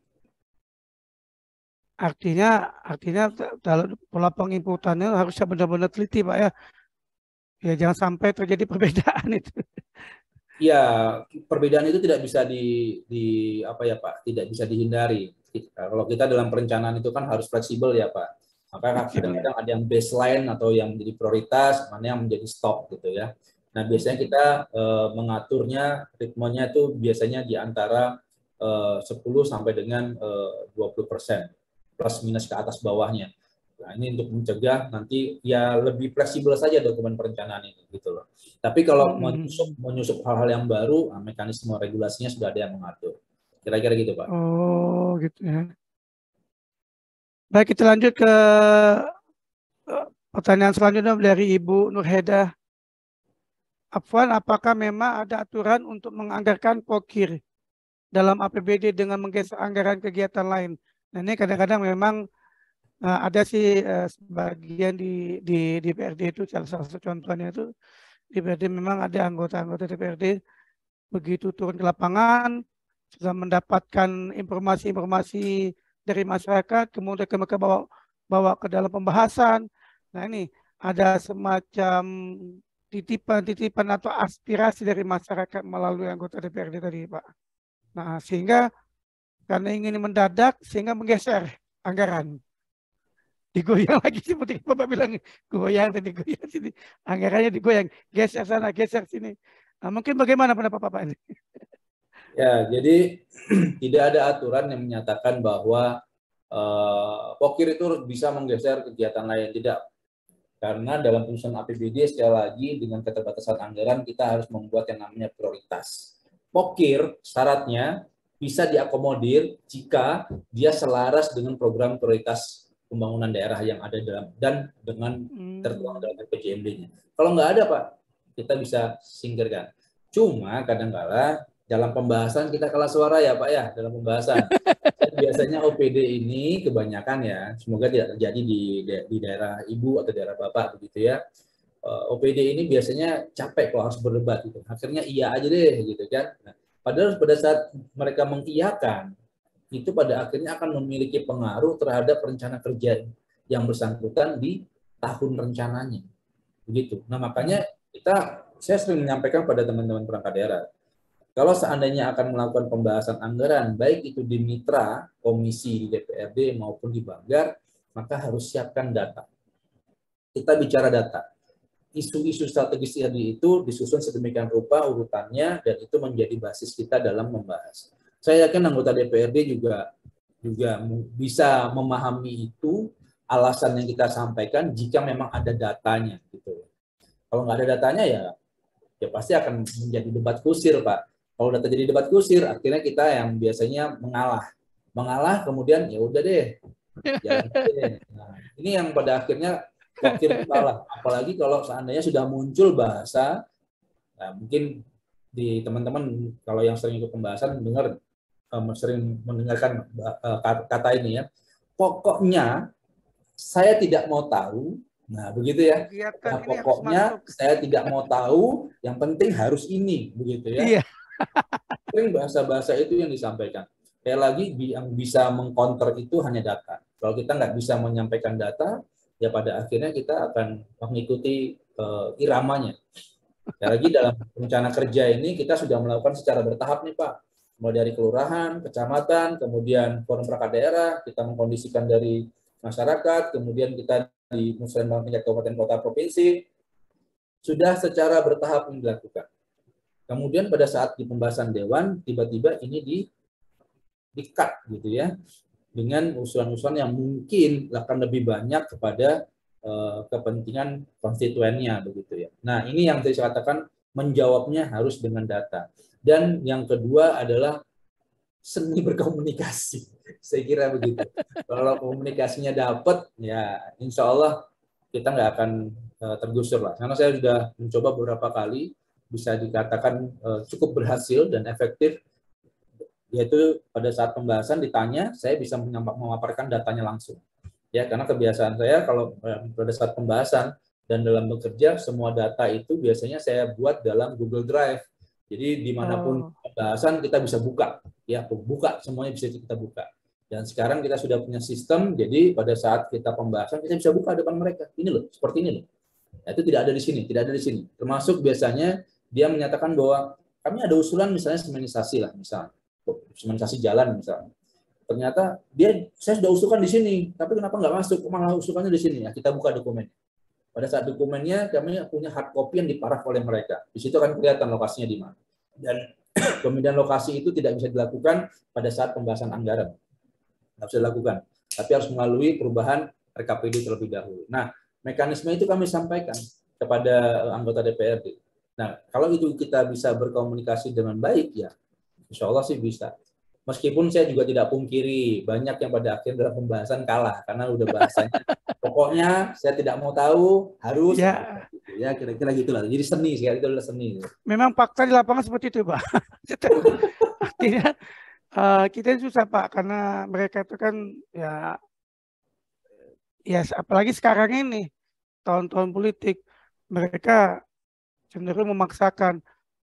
Artinya dalam pola penginputannya harusnya benar-benar teliti Pak ya. Ya jangan sampai terjadi perbedaan itu. Ya, perbedaan itu tidak bisa tidak bisa dihindari. Kalau kita dalam perencanaan itu kan harus fleksibel ya Pak. Maka kadang-kadang ada yang baseline atau yang menjadi prioritas, mana yang menjadi stok gitu ya. Nah biasanya kita mengaturnya ritmenya itu biasanya di antara 10 sampai dengan 20% plus minus ke atas bawahnya. Nah, ini untuk mencegah nanti ya lebih fleksibel saja dokumen perencanaan ini gitu loh. Tapi kalau menyusup hal-hal yang baru, mekanisme regulasinya sudah ada yang mengatur. Kira-kira gitu Pak. Oh gitu ya. Baik, kita lanjut ke pertanyaan selanjutnya dari Ibu Nurheda. Afwan, apakah memang ada aturan untuk menganggarkan pokir dalam APBD dengan menggeser anggaran kegiatan lain? Nah ini kadang-kadang memang Ada sih sebagian di DPRD itu salah satu contohnya itu DPRD memang ada anggota-anggota DPRD begitu turun ke lapangan sudah mendapatkan informasi-informasi dari masyarakat, kemudian mereka bawa ke dalam pembahasan. Nah ini ada semacam titipan-titipan atau aspirasi dari masyarakat melalui anggota DPRD tadi, Pak. Nah sehingga karena ingin mendadak sehingga menggeser anggaran. Digoyang lagi seperti Bapak bilang, goyang tadi, goyang sini, anggarannya digoyang, geser sana, geser sini. Nah, mungkin bagaimana pendapat Bapak ini? Ya, jadi tidak ada aturan yang menyatakan bahwa Pokir itu harus bisa menggeser kegiatan lain, tidak. Karena dalam penyusunan APBD sekali lagi dengan keterbatasan anggaran kita harus membuat yang namanya prioritas. Pokir syaratnya bisa diakomodir jika dia selaras dengan program prioritas pembangunan daerah yang ada dalam dan dengan tertuang dalam RPJMD-nya. Kalau nggak ada, Pak, kita bisa singkirkan. Cuma kadang-kala dalam pembahasan kita kalah suara ya, Pak ya, dalam pembahasan. Biasanya OPD ini kebanyakan ya, semoga tidak terjadi di daerah ibu atau daerah bapak begitu ya. OPD ini biasanya capek kalau harus berdebat gitu. Akhirnya iya aja deh gitu kan. Nah, padahal pada saat mereka mengiyakan, itu pada akhirnya akan memiliki pengaruh terhadap rencana kerja yang bersangkutan di tahun rencananya. Begitu. Nah, makanya saya sering menyampaikan pada teman-teman perangkat daerah, kalau seandainya akan melakukan pembahasan anggaran, baik itu di mitra, komisi di DPRD maupun di Banggar, maka harus siapkan data. Kita bicara data. Isu-isu strategis tadi itu disusun sedemikian rupa urutannya dan itu menjadi basis kita dalam membahas. Saya yakin anggota DPRD juga bisa memahami itu, alasan yang kita sampaikan jika memang ada datanya gitu. Kalau nggak ada datanya ya pasti akan menjadi debat kusir, Pak. Kalau data jadi debat kusir, akhirnya kita yang biasanya mengalah kemudian ya udah deh, jalan deh. Nah, ini yang pada akhirnya wakil kalah. Apalagi kalau seandainya sudah muncul bahasa, nah mungkin di teman-teman kalau yang sering ikut pembahasan sering mendengarkan kata ini ya. Pokoknya saya tidak mau tahu. Nah, begitu ya. Nah, pokoknya saya tidak mau tahu, yang penting harus ini, begitu ya. Iya. Sering bahasa-bahasa itu yang disampaikan. Kayak lagi yang bisa mengcounter itu hanya data. Kalau kita nggak bisa menyampaikan data, ya pada akhirnya kita akan mengikuti iramanya. Ya lagi dalam rencana kerja ini kita sudah melakukan secara bertahap nih Pak. Mulai dari kelurahan, kecamatan, kemudian forum perangkat daerah, kita mengkondisikan dari masyarakat, kemudian kita di musyawarah tingkat kabupaten kota provinsi, sudah secara bertahap ini dilakukan. Kemudian pada saat di pembahasan dewan, tiba-tiba ini di-cut gitu ya, dengan usulan-usulan yang mungkin akan lebih banyak kepada kepentingan konstituennya begitu ya. Nah ini yang saya katakan menjawabnya harus dengan data. Dan yang kedua adalah seni berkomunikasi. Saya kira begitu. Kalau komunikasinya dapat, ya insya Allah kita nggak akan tergusur lah. Karena saya sudah mencoba beberapa kali, bisa dikatakan cukup berhasil dan efektif, yaitu pada saat pembahasan ditanya, saya bisa memaparkan datanya langsung. Ya, karena kebiasaan saya kalau pada saat pembahasan dan dalam bekerja, semua data itu biasanya saya buat dalam Google Drive. Jadi dimanapun pembahasan kita bisa buka, ya buka semuanya bisa kita buka. Dan sekarang kita sudah punya sistem, jadi pada saat kita pembahasan kita bisa buka depan mereka. Ini loh, seperti ini loh. Nah, itu tidak ada di sini, tidak ada di sini. Termasuk biasanya dia menyatakan bahwa kami ada usulan misalnya semenisasi lah, misalnya semenisasi jalan misalnya. Ternyata saya sudah usulkan di sini, tapi kenapa nggak masuk? Malah usulkannya di sini. Ya, kita buka dokumen. Pada saat dokumennya kami punya hard copy yang diparaf oleh mereka. Di situ akan kelihatan lokasinya di mana. Dan pemindahan lokasi itu tidak bisa dilakukan pada saat pembahasan anggaran. Nggak bisa dilakukan. Tapi harus melalui perubahan RKPD terlebih dahulu. Nah, mekanisme itu kami sampaikan kepada anggota DPRD. Nah, kalau itu kita bisa berkomunikasi dengan baik, ya insya Allah sih bisa. Meskipun saya juga tidak pungkiri, banyak yang pada akhirnya dalam pembahasan kalah, karena udah bahasanya, pokoknya saya tidak mau tahu, harus, ya, ya kira-kira gitulah. Jadi seni, sekali itu adalah seni. Memang fakta di lapangan seperti itu, Pak. Artinya kita susah, Pak, karena mereka itu kan ya ya apalagi sekarang ini tahun-tahun politik, mereka cenderung memaksakan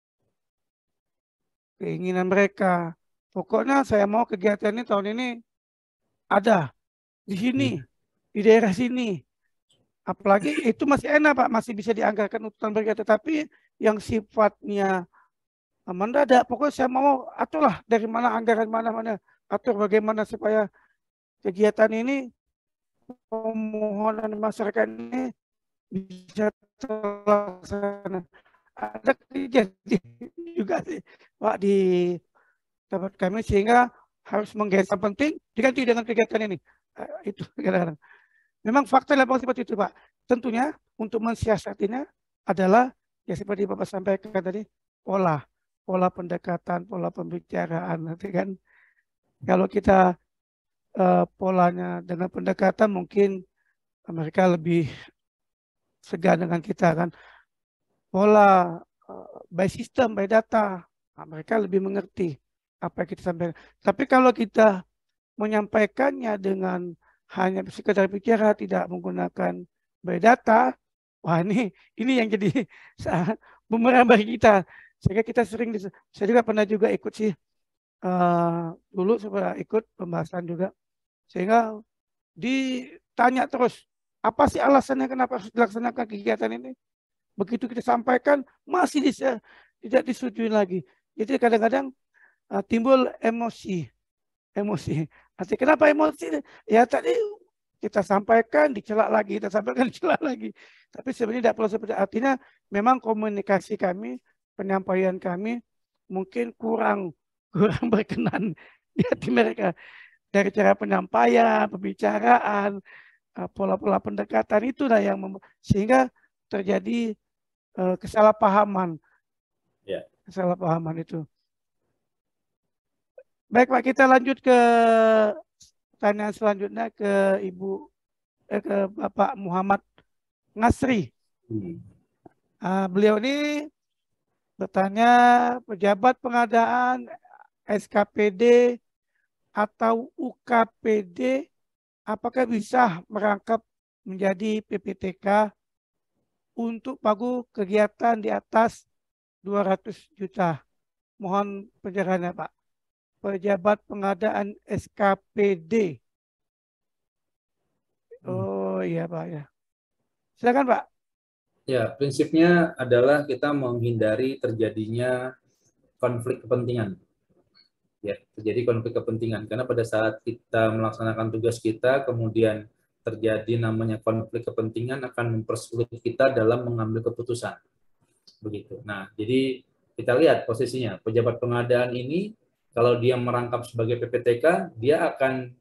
keinginan mereka. Pokoknya saya mau kegiatan ini tahun ini ada di sini, di daerah sini. Apalagi itu masih enak Pak, masih bisa dianggarkan ututan mereka. Tetapi yang sifatnya mendadak, pokoknya saya mau aturlah dari mana anggaran mana-mana, atur bagaimana supaya kegiatan ini, permohonan masyarakat ini bisa terlaksana. Ada kejadian juga sih Pak di tempat kami, sehingga harus menggeser penting diganti dengan kegiatan ini. Itu kadang-kadang. Memang fakta lapangan seperti itu Pak. Tentunya untuk mensiasatinya adalah ya seperti Bapak sampaikan tadi, pola pendekatan, pola pembicaraan. Nanti kan kalau kita polanya dengan pendekatan, mungkin mereka lebih segan dengan kita kan. Pola by system, by data, nah, mereka lebih mengerti apa yang kita sampaikan. Tapi kalau kita menyampaikannya dengan hanya sekedar bicara, tidak menggunakan by data, wah ini yang jadi bumerang bagi kita. Sehingga kita sering, saya juga pernah juga ikut sih, dulu saya ikut pembahasan juga. Sehingga ditanya terus, apa sih alasannya kenapa harus dilaksanakan kegiatan ini? Begitu kita sampaikan, masih tidak disetujui lagi. Jadi kadang-kadang timbul emosi. Artinya kenapa emosi? Ya tadi kita sampaikan, dicela lagi, kita sampaikan, dicela lagi. Tapi sebenarnya tidak perlu seperti itu. Artinya memang komunikasi kami, penyampaian kami mungkin kurang berkenan di hati mereka. Dari cara penyampaian, pembicaraan, pola-pola pendekatan itulah yang sehingga terjadi kesalahpahaman. Ya. Kesalahpahaman itu. Baik Pak, kita lanjut ke pertanyaan selanjutnya ke ke Bapak Muhammad Ngasri. Beliau ini bertanya, pejabat pengadaan SKPD atau UKPD apakah bisa merangkap menjadi PPTK untuk pagu kegiatan di atas 200 juta. Mohon penjelasannya Pak. Pejabat pengadaan SKPD. Oh iya Pak ya. Silakan Pak. Ya, prinsipnya adalah kita menghindari terjadinya konflik kepentingan. Ya, terjadi konflik kepentingan karena pada saat kita melaksanakan tugas kita kemudian terjadi namanya konflik kepentingan akan mempersulit kita dalam mengambil keputusan. Begitu. Nah, jadi kita lihat posisinya pejabat pengadaan ini kalau dia merangkap sebagai PPTK, dia akan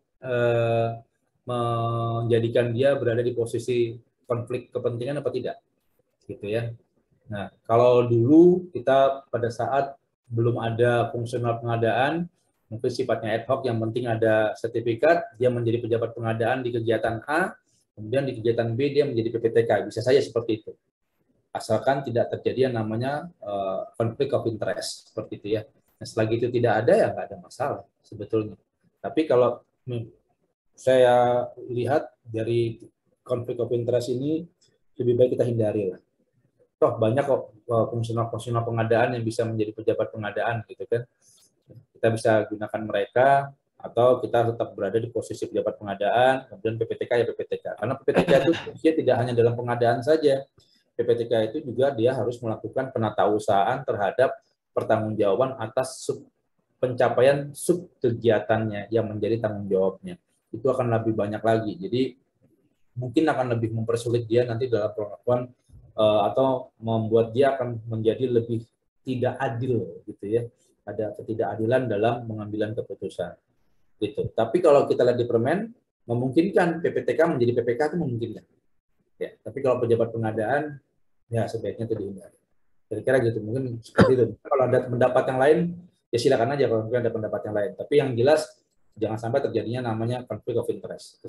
menjadikan dia berada di posisi konflik kepentingan apa tidak, gitu ya. Nah, kalau dulu kita pada saat belum ada fungsional pengadaan, mungkin sifatnya ad hoc, yang penting ada sertifikat, dia menjadi pejabat pengadaan di kegiatan A, kemudian di kegiatan B dia menjadi PPTK, bisa saja seperti itu. Asalkan tidak terjadi yang namanya konflik of interest, seperti itu ya. Nah, selagi itu tidak ada, ya nggak ada masalah sebetulnya. Tapi kalau saya lihat dari konflik of interest ini, lebih baik kita hindari lah. Toh banyak kok fungsional pengadaan yang bisa menjadi pejabat pengadaan gitu kan. Kita bisa gunakan mereka atau kita tetap berada di posisi pejabat pengadaan, kemudian PPTK ya PPTK. Karena PPTK itu dia tidak hanya dalam pengadaan saja. PPTK itu juga dia harus melakukan penatausahaan terhadap pertanggungjawaban atas pencapaian sub kegiatannya yang menjadi tanggung jawabnya. Itu akan lebih banyak lagi. Jadi mungkin akan lebih mempersulit dia nanti dalam perlakuan atau membuat dia akan menjadi lebih tidak adil gitu ya. Ada ketidakadilan dalam pengambilan keputusan. Gitu. Tapi kalau kita lihat di permen, memungkinkan PPTK menjadi PPK itu memungkinkan. Ya, tapi kalau pejabat pengadaan, ya sebaiknya itu dihindari. Kira-kira gitu, mungkin seperti itu. Kalau ada pendapat yang lain, ya silakan aja kalau mungkin ada pendapat yang lain. Tapi yang jelas, jangan sampai terjadinya namanya conflict of interest.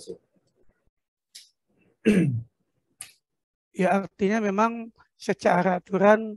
Ya artinya memang secara aturan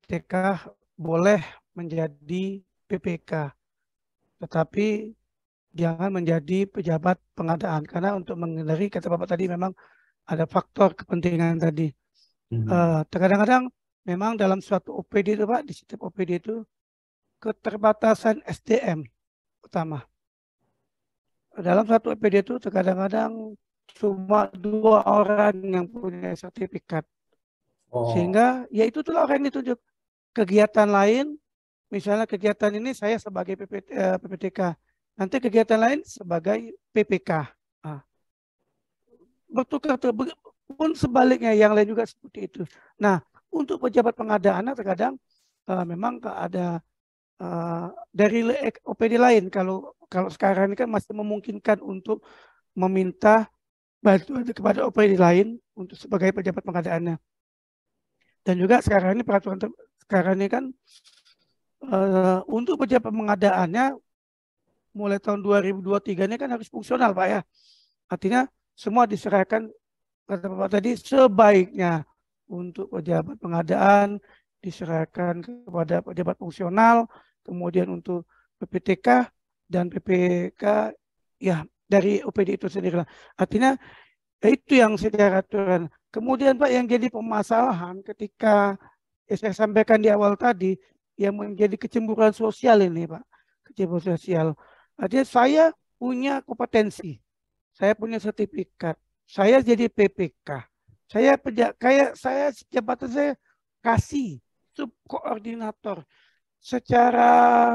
PPTK boleh menjadi PPK. Tetapi jangan menjadi pejabat pengadaan. Karena untuk menghindari, kata Bapak tadi, memang ada faktor kepentingan tadi. Terkadang-kadang memang dalam suatu OPD itu Pak, di setiap OPD itu keterbatasan SDM utama. Dalam satu OPD itu terkadang-kadang cuma 2 orang yang punya sertifikat. Sehingga ya itu tuh orang yang ditunjuk. Kegiatan lain, misalnya kegiatan ini saya sebagai PPTK, nanti kegiatan lain sebagai PPK. Nah, bertukar pun sebaliknya yang lain juga seperti itu. Nah, untuk pejabat pengadaan terkadang memang ada dari OPD lain. Kalau sekarang ini kan masih memungkinkan untuk meminta bantuan kepada OPD lain untuk sebagai pejabat pengadaannya. Dan juga sekarang ini peraturan sekarang ini kan untuk pejabat pengadaannya mulai tahun 2023 ini kan harus fungsional Pak ya. Artinya semua diserahkan, kata Bapak tadi, sebaiknya untuk pejabat pengadaan diserahkan kepada pejabat fungsional, kemudian untuk PPTK dan PPK ya dari OPD itu sendiri. Artinya itu yang secara aturan. Kemudian Pak yang jadi permasalahan ketika saya sampaikan di awal tadi yang menjadi kecemburuan sosial ini Pak, kecemburuan sosial. Artinya saya punya kompetensi, saya punya sertifikat, saya jadi PPK, saya jabatan saya kasih subkoordinator. Secara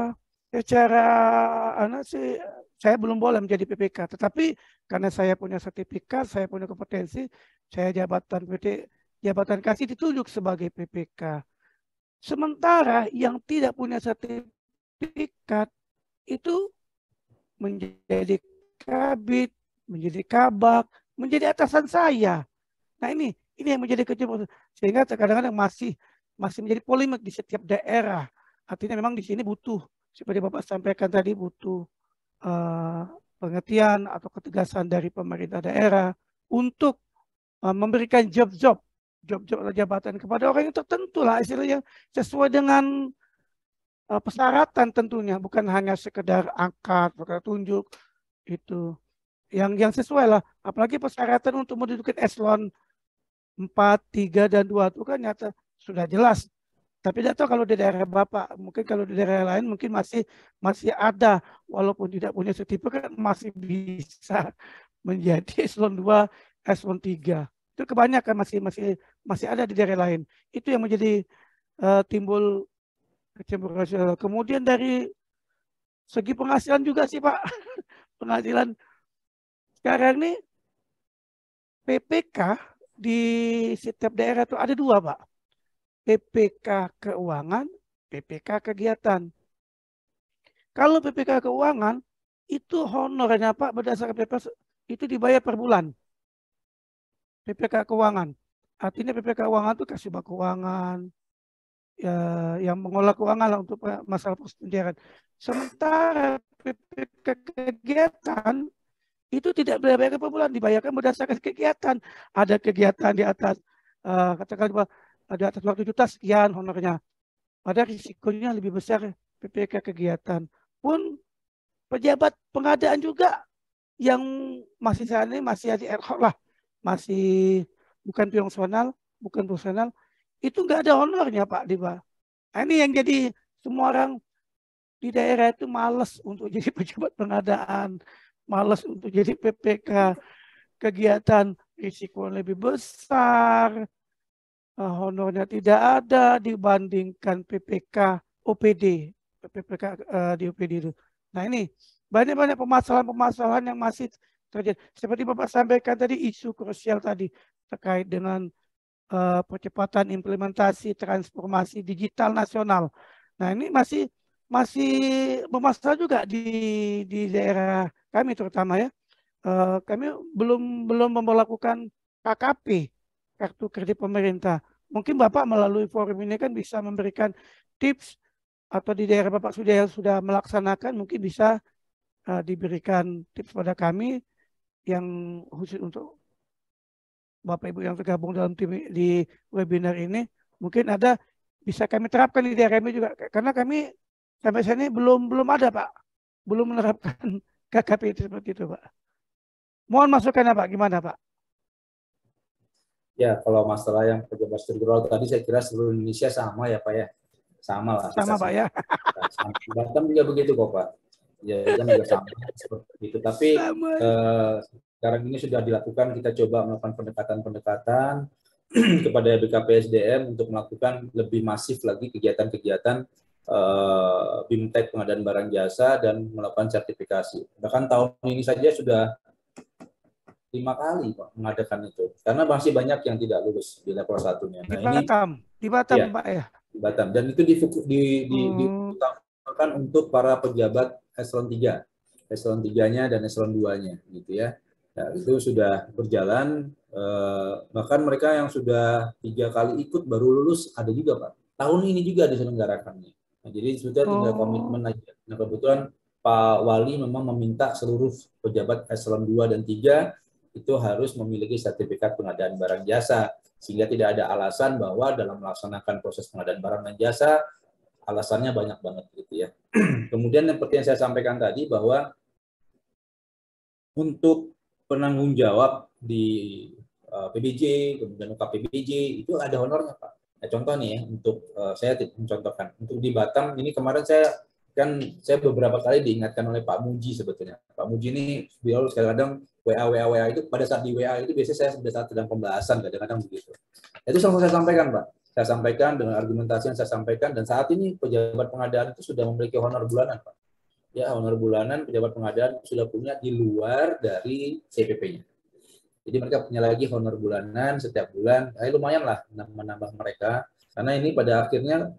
saya belum boleh menjadi PPK, tetapi karena saya punya sertifikat, saya punya kompetensi, saya jabatan kasih ditunjuk sebagai PPK. Sementara yang tidak punya sertifikat itu menjadi kabit, menjadi kabak, menjadi atasan saya. Nah ini yang menjadi kecemburuan, sehingga kadang-kadang masih menjadi polemik di setiap daerah. Artinya memang di sini butuh, seperti Bapak sampaikan tadi, butuh pengertian atau ketegasan dari pemerintah daerah untuk memberikan job-job jabatan kepada orang yang tertentu lah, istilahnya sesuai dengan persyaratan tentunya, bukan hanya sekedar angkat, sekedar tunjuk itu yang sesuai lah. Apalagi persyaratan untuk menduduki eselon 4, 3, dan 2 itu kan nyata sudah jelas. Tapi tidak tahu kalau di daerah Bapak, mungkin kalau di daerah lain mungkin masih ada, walaupun tidak punya sertifikat masih bisa menjadi eselon 2, eselon 3. Itu kebanyakan masih ada di daerah lain. Itu yang menjadi timbul kecemburuan sosial. Kemudian dari segi penghasilan juga sih Pak, penghasilan sekarang ini PPK di setiap daerah itu ada 2 Pak. PPK keuangan, PPK kegiatan. Kalau PPK keuangan itu honornya Pak berdasarkan PPK itu dibayar per bulan. PPK keuangan. Artinya PPK keuangan itu kasih keuangan, ya, yang mengolah keuangan lah untuk masalah persetujuan. Sementara PPK kegiatan itu tidak dibayarkan per bulan, dibayarkan berdasarkan kegiatan. Ada kegiatan di atas katakanlah di atas waktu juta sekian honornya. Pada risikonya lebih besar PPK kegiatan. Pun pejabat pengadaan juga yang masih saat ini masih ad hoc lah, masih bukan profesional, itu nggak ada honornya Pak Diba. Nah, ini yang jadi semua orang di daerah itu malas untuk jadi pejabat pengadaan, malas untuk jadi PPK kegiatan, risiko lebih besar, honornya tidak ada dibandingkan PPK OPD, PPK di OPD itu. Nah ini banyak permasalahan yang masih terjadi. Seperti Bapak sampaikan tadi, isu krusial tadi terkait dengan percepatan implementasi transformasi digital nasional. Nah ini masih bermasalah juga di daerah kami terutama ya. Kami belum memperlakukan KKP, kartu kredit pemerintah. Mungkin Bapak melalui forum ini kan bisa memberikan tips, atau di daerah Bapak sudah melaksanakan, mungkin bisa diberikan tips pada kami yang khusus untuk Bapak Ibu yang tergabung dalam tim di webinar ini. Mungkin ada bisa kami terapkan di daerah kami juga, karena kami sampai saat ini belum ada Pak, belum menerapkan KKP itu seperti itu, Pak. Mohon masukannya, Pak. Gimana, Pak? Ya, kalau masalah yang pejabat struktural tadi saya kira seluruh Indonesia sama ya Pak ya. Sama lah. Sama, Pak ya. Di Batam juga begitu kok Pak. Ya, Batam juga sama seperti itu. Tapi sekarang ini sudah dilakukan, kita coba melakukan pendekatan-pendekatan kepada BKPSDM untuk melakukan lebih masif lagi kegiatan-kegiatan BIMTEK pengadaan barang jasa dan melakukan sertifikasi. Bahkan tahun ini saja sudah 5 kali Pak mengadakan itu, karena masih banyak yang tidak lulus di level 1-nya. Nah, di Batam ya, Pak ya. Di Batam, dan itu diutamakan untuk para pejabat eselon 3, eselon 3-nya dan eselon 2-nya, gitu ya. Nah, itu sudah berjalan, bahkan mereka yang sudah 3 kali ikut baru lulus ada juga Pak. Tahun ini juga diselenggarakannya. Nah, jadi sudah tinggal komitmen aja. Nah, kebetulan Pak Wali memang meminta seluruh pejabat eselon 2 dan 3 itu harus memiliki sertifikat pengadaan barang jasa, sehingga tidak ada alasan bahwa dalam melaksanakan proses pengadaan barang dan jasa alasannya banyak banget gitu ya. Kemudian seperti yang saya sampaikan tadi bahwa untuk penanggung jawab di PBJ, kemudian UKPBJ itu ada honornya Pak. Nah, contoh nih ya, untuk saya mencontohkan, untuk di Batam ini kemarin saya beberapa kali diingatkan oleh Pak Muji sebetulnya. Pak Muji ini beliau kadang-kadang WA itu pada saat di WA itu biasanya saya pada saat sedang pembahasan kadang-kadang begitu. Itu selalu saya sampaikan Pak. Saya sampaikan dengan argumentasi yang saya sampaikan, dan saat ini pejabat pengadaan itu sudah memiliki honor bulanan Pak. Ya, honor bulanan pejabat pengadaan sudah punya di luar dari CPP-nya. Jadi mereka punya lagi honor bulanan setiap bulan. Lumayan lah menambah mereka, karena ini pada akhirnya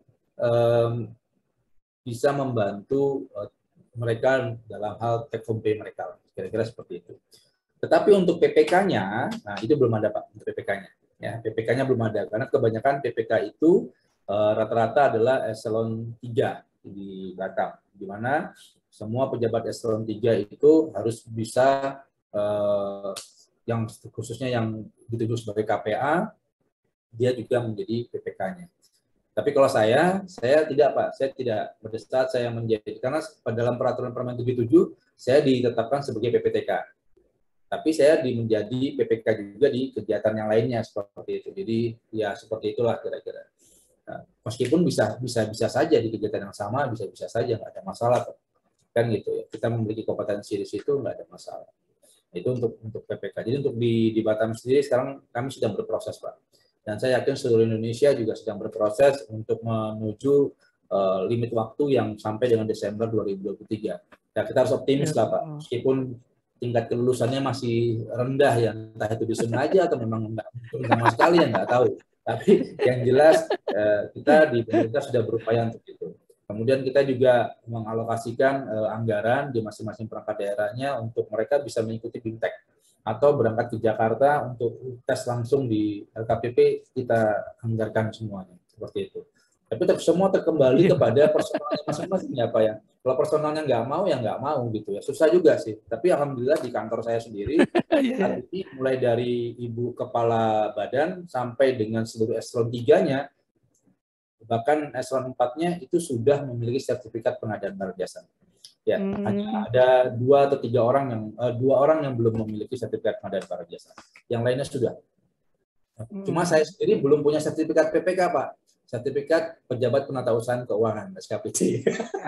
bisa membantu mereka dalam hal take home pay mereka, kira-kira seperti itu. Tetapi untuk PPK-nya, nah itu belum ada Pak, untuk PPK-nya. Ya, PPK-nya belum ada, karena kebanyakan PPK itu rata-rata adalah eselon 3 di Batam, di mana semua pejabat eselon 3 itu harus bisa, yang khususnya yang ditunjuk sebagai KPA, dia juga menjadi PPK-nya. Tapi kalau saya tidak Pak, saya tidak pada saat saya menjadi, karena dalam peraturan Permen 77 saya ditetapkan sebagai PPTK. Tapi saya menjadi PPK juga di kegiatan yang lainnya seperti itu. Jadi ya seperti itulah kira-kira. Nah, meskipun bisa saja di kegiatan yang sama, bisa saja nggak ada masalah kan gitu ya. Kita memiliki kompetensi di situ nggak ada masalah. Itu untuk PPK. Jadi untuk di Batam sendiri sekarang kami sedang berproses Pak. Dan saya yakin seluruh Indonesia juga sedang berproses untuk menuju limit waktu yang sampai dengan Desember 2023. Ya, kita harus optimis lah Pak, meskipun tingkat kelulusannya masih rendah ya, entah itu disengaja atau memang enggak sama sekali, ya nggak tahu. Tapi yang jelas kita di pemerintah sudah berupaya untuk itu. Kemudian kita juga mengalokasikan anggaran di masing-masing perangkat daerahnya untuk mereka bisa mengikuti BIMTEK atau berangkat ke Jakarta untuk tes langsung di LKPP, kita anggarkan semuanya seperti itu. Tapi semua terkembali kepada personalnya masing-masing ya Pak ya. Kalau personalnya nggak mau ya nggak mau gitu ya. Susah juga sih. Tapi alhamdulillah di kantor saya sendiri hari ini mulai dari Ibu Kepala Badan sampai dengan seluruh eselon 3-nya, bahkan eselon 4-nya itu sudah memiliki sertifikat pengadaan barang jasa. Ya, hanya ada 2 atau 3 orang yang 2 orang yang belum memiliki sertifikat pengadaan barang jasa. Yang lainnya sudah. Cuma saya sendiri belum punya sertifikat PPK Pak. Sertifikat Pejabat Penatausahaan Keuangan SKPT.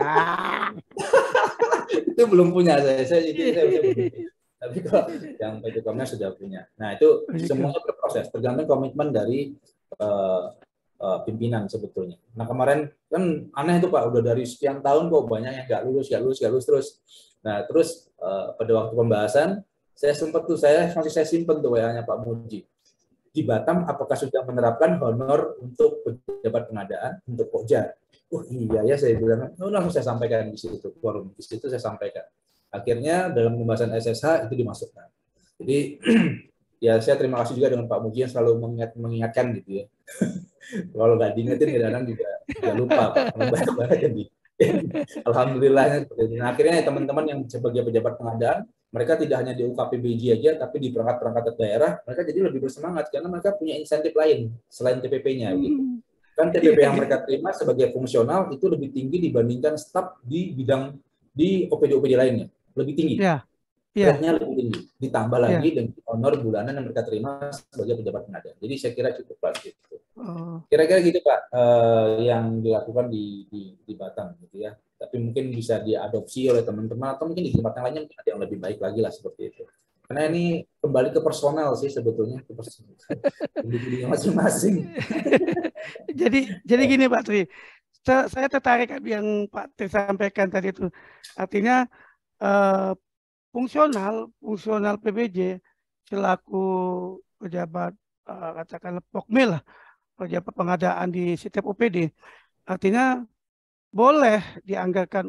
Itu belum punya saya belum. Tapi kalau yang PPK-nya sudah punya. Nah itu semuanya berproses, tergantung komitmen dari pimpinan sebetulnya. Nah kemarin kan aneh itu Pak, udah dari sekian tahun kok banyak yang nggak lulus terus. Nah terus pada waktu pembahasan saya masih simpen tuh WA-nya Pak Muji. Di Batam apakah sudah menerapkan honor untuk pejabat pengadaan untuk Pokja? Oh iya ya, saya bilang, langsung saya sampaikan di situ, forum di situ saya sampaikan. Akhirnya dalam pembahasan SSH itu dimasukkan. Jadi ya saya terima kasih juga dengan Pak Muji yang selalu mengingatkan gitu ya. Kalau nggak diingetin kadang-kadang juga lupa Pak. Alhamdulillah. Nah, akhirnya teman-teman yang sebagai pejabat pengadaan, mereka tidak hanya di UKPBJ aja, tapi di perangkat-perangkat daerah, mereka jadi lebih bersemangat karena mereka punya insentif lain selain TPP-nya. Gitu. Kan TPP yang mereka terima sebagai fungsional itu lebih tinggi dibandingkan staf di bidang di OPD-OPD lainnya. lebih tinggi. Ya, ya, Rate-nya lebih tinggi. Ditambah ya. lagi dengan honor bulanan yang mereka terima sebagai pejabat pengadaan. Jadi saya kira cukup pas gitu. Oh. Kira-kira gitu Pak, yang dilakukan di Batam gitu ya. Tapi mungkin bisa diadopsi oleh teman-teman atau mungkin di tempat yang lainnya ada yang lebih baik lagi lah seperti itu. Karena ini kembali ke personal sih sebetulnya, ke personal individunya masing-masing. Jadi gini Pak Tri, saya tertarik yang Pak Tri sampaikan tadi itu. Artinya eh, fungsional PBJ selaku pejabat katakanlah Pokmil lah, pejabat pengadaan di setiap OPD, artinya boleh dianggarkan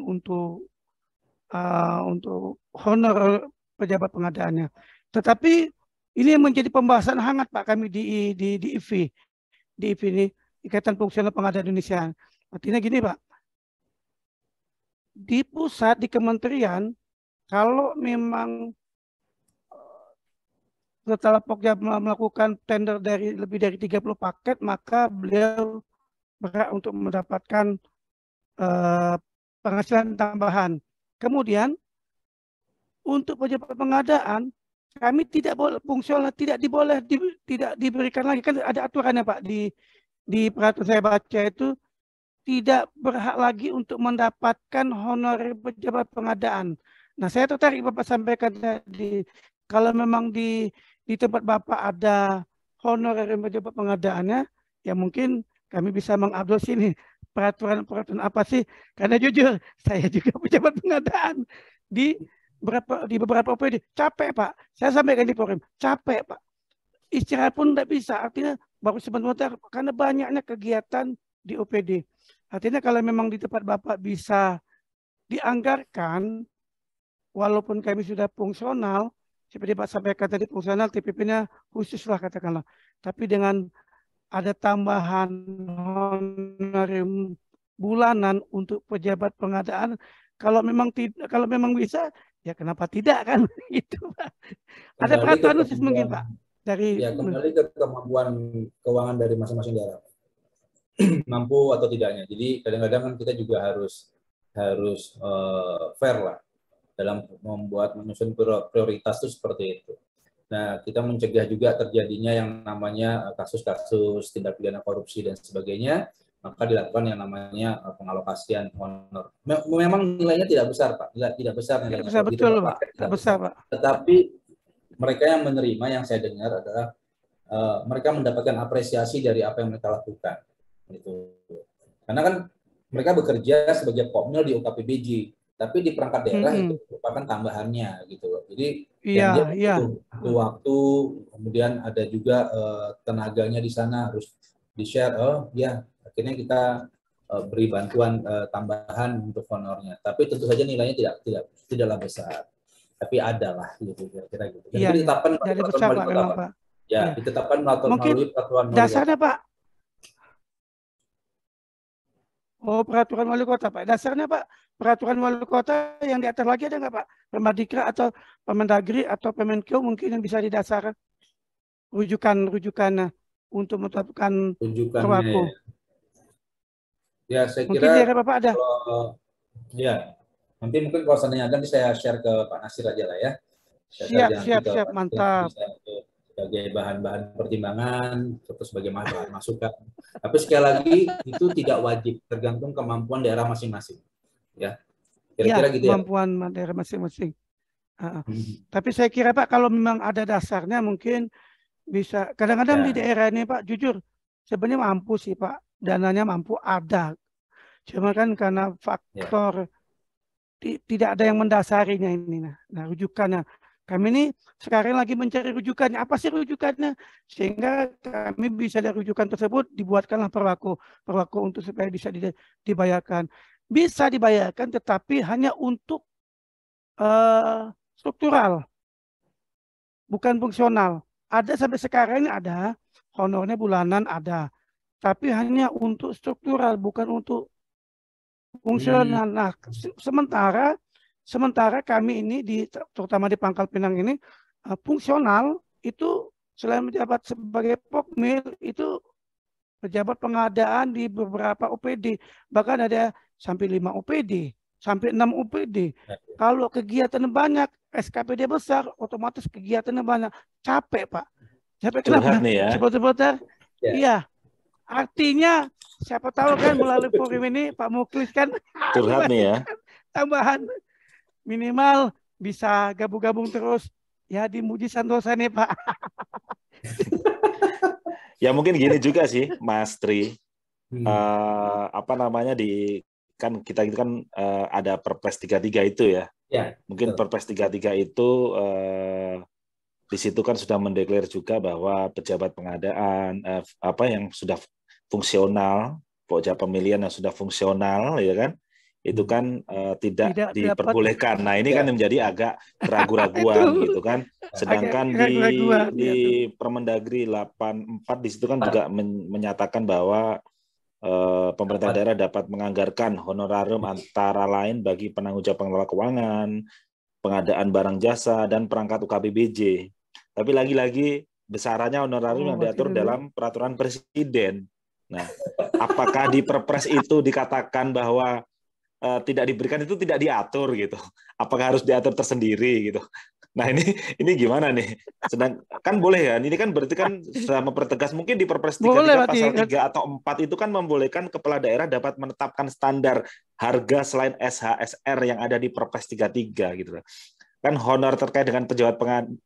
untuk honor pejabat pengadaannya. Tetapi ini yang menjadi pembahasan hangat Pak kami di IFI ini, Ikatan Fungsional Pengadaan Indonesia. Artinya gini Pak, di pusat di kementerian kalau memang setelah Pokja melakukan tender dari lebih dari 30 paket, maka beliau berhak untuk mendapatkan penghasilan tambahan. Kemudian untuk pejabat pengadaan kami tidak boleh fungsional, tidak diberikan lagi, kan ada aturannya Pak di peraturan saya baca itu, tidak berhak lagi untuk mendapatkan honorer pejabat pengadaan. Nah, saya tertarik Bapak sampaikan tadi, kalau memang di tempat Bapak ada honorer pejabat pengadaannya, ya mungkin kami bisa mengadopsi nih peraturan-peraturan apa sih? Karena jujur, saya juga pejabat pengadaan di beberapa OPD. Capek Pak, saya sampaikan di forum, capek Pak. Istirahat pun tidak bisa, artinya baru sebentar karena banyaknya kegiatan di OPD. Artinya kalau memang di tempat Bapak bisa dianggarkan, walaupun kami sudah fungsional, seperti Pak sampaikan tadi fungsional, TPP-nya khusus lah katakanlah. Tapi dengan ada tambahan honorarium bulanan untuk pejabat pengadaan, kalau memang bisa, ya kenapa tidak kan? Itu Pak. Ada Kembali ke peraturan khusus mungkin kemampuan, Pak dari ya kembali ke kemampuan keuangan dari masing-masing daerah. Mampu atau tidaknya. Jadi kadang-kadang kan kita juga harus fair lah dalam menyusun prioritas itu seperti itu. Nah, kita mencegah juga terjadinya yang namanya kasus-kasus tindak pidana korupsi dan sebagainya, maka dilakukan yang namanya pengalokasian honor. Memang nilainya tidak besar, Pak. Tidak besar tidak nilainya. besar Kalau betul gitu Pak, pakai tidak tidak besar besar. Pak. Tetapi mereka yang menerima, yang saya dengar adalah mereka mendapatkan apresiasi dari apa yang mereka lakukan. Gitu. Karena kan mereka bekerja sebagai Popmil di UKPBJ, tapi di perangkat daerah itu merupakan tambahannya gitu loh. Jadi Iya, yang dia iya. butuh waktu, kemudian ada juga tenaganya di sana harus di-share. Oh ya, akhirnya kita beri bantuan tambahan untuk honornya. Tapi tentu saja nilainya tidaklah besar. Tapi ada lah gitu kira-kira gitu. Dan Iya, itu iya. ditetapkan melalui Jadi peraturan besar wali Pak kota, memang Pak. Pak. Ya, Iya. ditetapkan Mungkin melalui peraturan wali kota. dasarnya Pak. Oh, peraturan wali kota Pak. Dasarnya Pak, peraturan wali kota yang di atas lagi ada nggak Pak? Permadikra atau Permendagri atau Permenkeu mungkin yang bisa didasarkan rujukannya untuk menetapkan Rujukannya perwaku. ya. Ya, saya Mungkin di kira daerah Bapak ada. kalau ya nanti mungkin kalau seandainya ada, nanti saya share ke Pak Nasir aja lah ya. Saya share Siap, aja nanti siap, ke siap. Pak Nasir Mantap. bisa sebagai bahan-bahan pertimbangan atau sebagai bahan masukan. Tapi sekali lagi itu tidak wajib, tergantung kemampuan daerah masing-masing. Ya, Ya, kira-kira gitu ya. kemampuan daerah masing-masing. Tapi saya kira Pak, kalau memang ada dasarnya mungkin bisa. Kadang-kadang di Ya, daerah ini Pak, jujur, sebenarnya mampu sih Pak. Dananya mampu ada. Cuma kan karena ya. faktor tidak ada yang mendasarinya ini. Nah, rujukannya. Kami ini sekarang lagi mencari rujukannya. Apa sih rujukannya? Sehingga kami bisa dari rujukan tersebut dibuatkanlah perwaku untuk supaya bisa dibayarkan. Bisa dibayarkan, tetapi hanya untuk struktural, bukan fungsional. Ada sampai sekarang ini ada, honornya bulanan ada, tapi hanya untuk struktural, bukan untuk fungsional. Nah, sementara kami ini terutama di Pangkal Pinang ini fungsional itu selain menjabat sebagai Pokmil itu pejabat pengadaan di beberapa OPD, bahkan ada sampai 5 OPD sampai 6 UPD. Kalau kegiatannya banyak, SKPD besar, otomatis kegiatannya banyak. Capek, Pak. Capek kenapa? Curhat nih ya. Supporter. Ya. Iya. Artinya, siapa tahu kan melalui forum ini, Pak Muklis kan Curhat nih ya. tambahan minimal bisa gabung-gabung terus. Ya di Muji Santosa nih, Pak. Ya mungkin gini juga sih, Mas Tri. Hmm. Kan kita itu kan ada Perpres 33 itu ya. Ya, Mungkin betul. Perpres 33 itu di situ kan sudah mendeklar juga bahwa pejabat pengadaan yang sudah fungsional, pokja pemilihan yang sudah fungsional ya kan, itu kan tidak Tidak dapat. diperbolehkan. Nah, ini kan Ya. menjadi agak keraguan-raguan Itu. gitu kan. Sedangkan Agak keraguan, di gitu. Permendagri 84 di situ kan juga menyatakan bahwa pemerintah daerah dapat menganggarkan honorarium antara lain bagi penanggung jawab pengelola keuangan, pengadaan barang jasa, dan perangkat UKBBJ. Tapi lagi-lagi besarannya honorarium yang diatur dalam peraturan presiden. Nah, apakah di Perpres itu dikatakan bahwa tidak diberikan, itu tidak diatur gitu? Apakah harus diatur tersendiri gitu? Nah, ini gimana nih? Kan boleh ya, ini kan berarti kan sudah mempertegas, mungkin di Perpres 33 pasal 3 atau 4 itu kan membolehkan kepala daerah dapat menetapkan standar harga selain SHSR yang ada di Perpres 33 gitu. Kan honor terkait dengan pejabat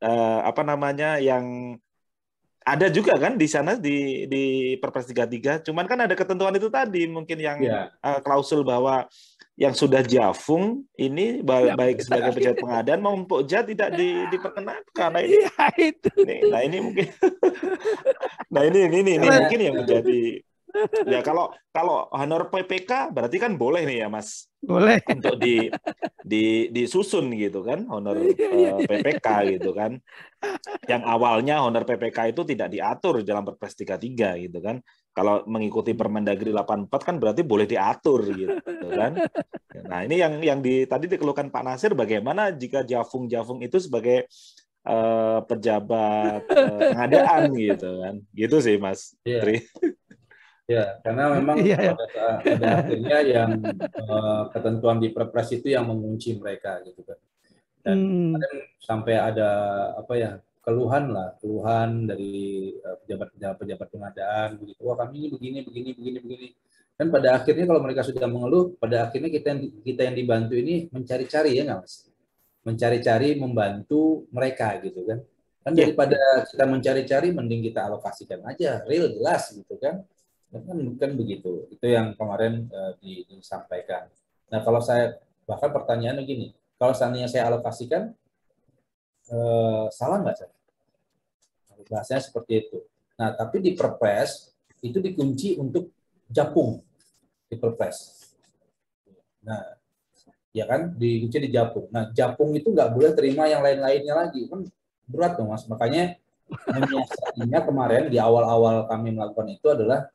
yang ada juga kan di sana di Perpres 33, cuman kan ada ketentuan itu tadi mungkin yang klausul bahwa yang sudah jafung ini baik sebagai pejabat pengadaan maupun pokja tidak diperkenankan. Nah ini, nah ini mungkin, nah ini mungkin yang menjadi ya kalau honor PPK berarti kan boleh nih ya Mas, boleh untuk disusun gitu kan honor PPK gitu kan, yang awalnya honor PPK itu tidak diatur dalam Perpres 33 gitu kan. Kalau mengikuti Permendagri 84 kan berarti boleh diatur gitu kan. Nah, ini yang tadi dikeluhkan Pak Nasir, bagaimana jika Jafung itu sebagai pejabat pengadaan gitu kan. Gitu sih Mas Tri. Ya, karena memang pada akhirnya yang ketentuan di Perpres itu yang mengunci mereka gitu kan. Dan sampai ada keluhan dari pejabat pengadaan begitu. Wah, kami ini begini. Dan pada akhirnya kalau mereka sudah mengeluh, pada akhirnya kita yang dibantu ini mencari-cari ya nggak Mas? Mencari-cari membantu mereka gitu kan. Kan daripada kita mencari-cari mending kita alokasikan aja, real jelas gitu kan. Kan begitu. Itu yang kemarin disampaikan. Nah, kalau saya bahkan pertanyaannya gini, kalau seandainya saya alokasikan salah nggak saya? Bahasanya seperti itu. Nah, tapi di Perpres itu dikunci untuk Japung di Perpres. Nah, ya kan dikunci di Japung. Nah, Japung itu nggak boleh terima yang lain-lainnya lagi, kan berat dong Mas. Makanya menyiasatinya kemarin di awal-awal kami melakukan itu adalah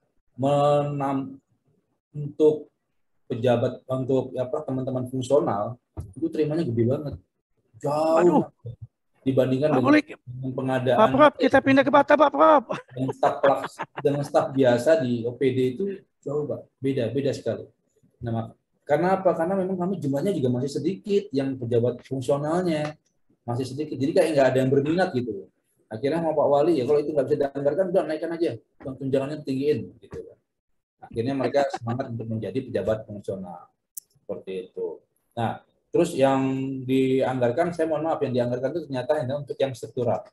untuk pejabat, untuk teman-teman fungsional itu terimanya gede banget, jauh dibandingkan dengan pengadaan. Pak Prof, kita pindah ke Batam, Pak Prof. Dengan staf biasa di OPD itu jauh, Pak. Beda sekali. Nah, karena apa? Karena memang kami jumlahnya juga masih sedikit, yang pejabat fungsionalnya masih sedikit. Jadi kayak nggak ada yang berminat gitu. Akhirnya sama Pak Wali, ya kalau itu nggak bisa dianggarkan, udah naikkan aja, tunjangannya tinggiin gitu. Akhirnya mereka semangat untuk menjadi pejabat fungsional. Seperti itu. Nah, terus yang dianggarkan, saya mohon maaf, yang dianggarkan itu ternyata hanya untuk yang struktural.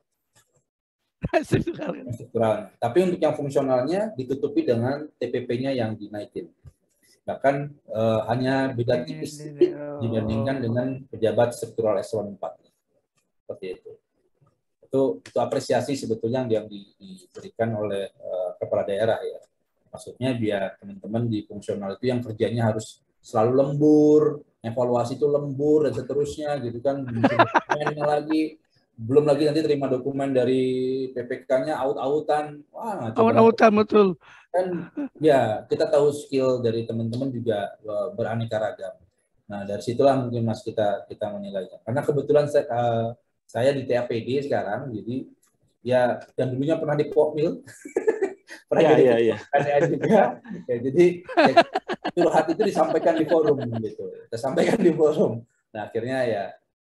Struktural. Tapi untuk yang fungsionalnya ditutupi dengan TPP-nya yang dinaikin. Bahkan hanya beda tipis dibandingkan dengan pejabat struktural eselon 4. Seperti itu. Itu apresiasi sebetulnya yang diberikan oleh kepala daerah ya. Maksudnya biar teman-teman di fungsional itu yang kerjanya harus selalu lembur, evaluasi itu lembur dan seterusnya gitu kan, dokumennya lagi, belum lagi nanti terima dokumen dari PPK-nya aut-autan, wah aut-autan betul. Kan ya kita tahu skill dari teman-teman juga beraneka ragam. Nah dari situlah mungkin Mas kita menilainya. Karena kebetulan saya di TAPD sekarang, jadi ya dan dulunya pernah di Pokmil. Pernah jadi juga. Ya, jadi curhat itu disampaikan di forum gitu. kita sampaikan di forum. Nah akhirnya ya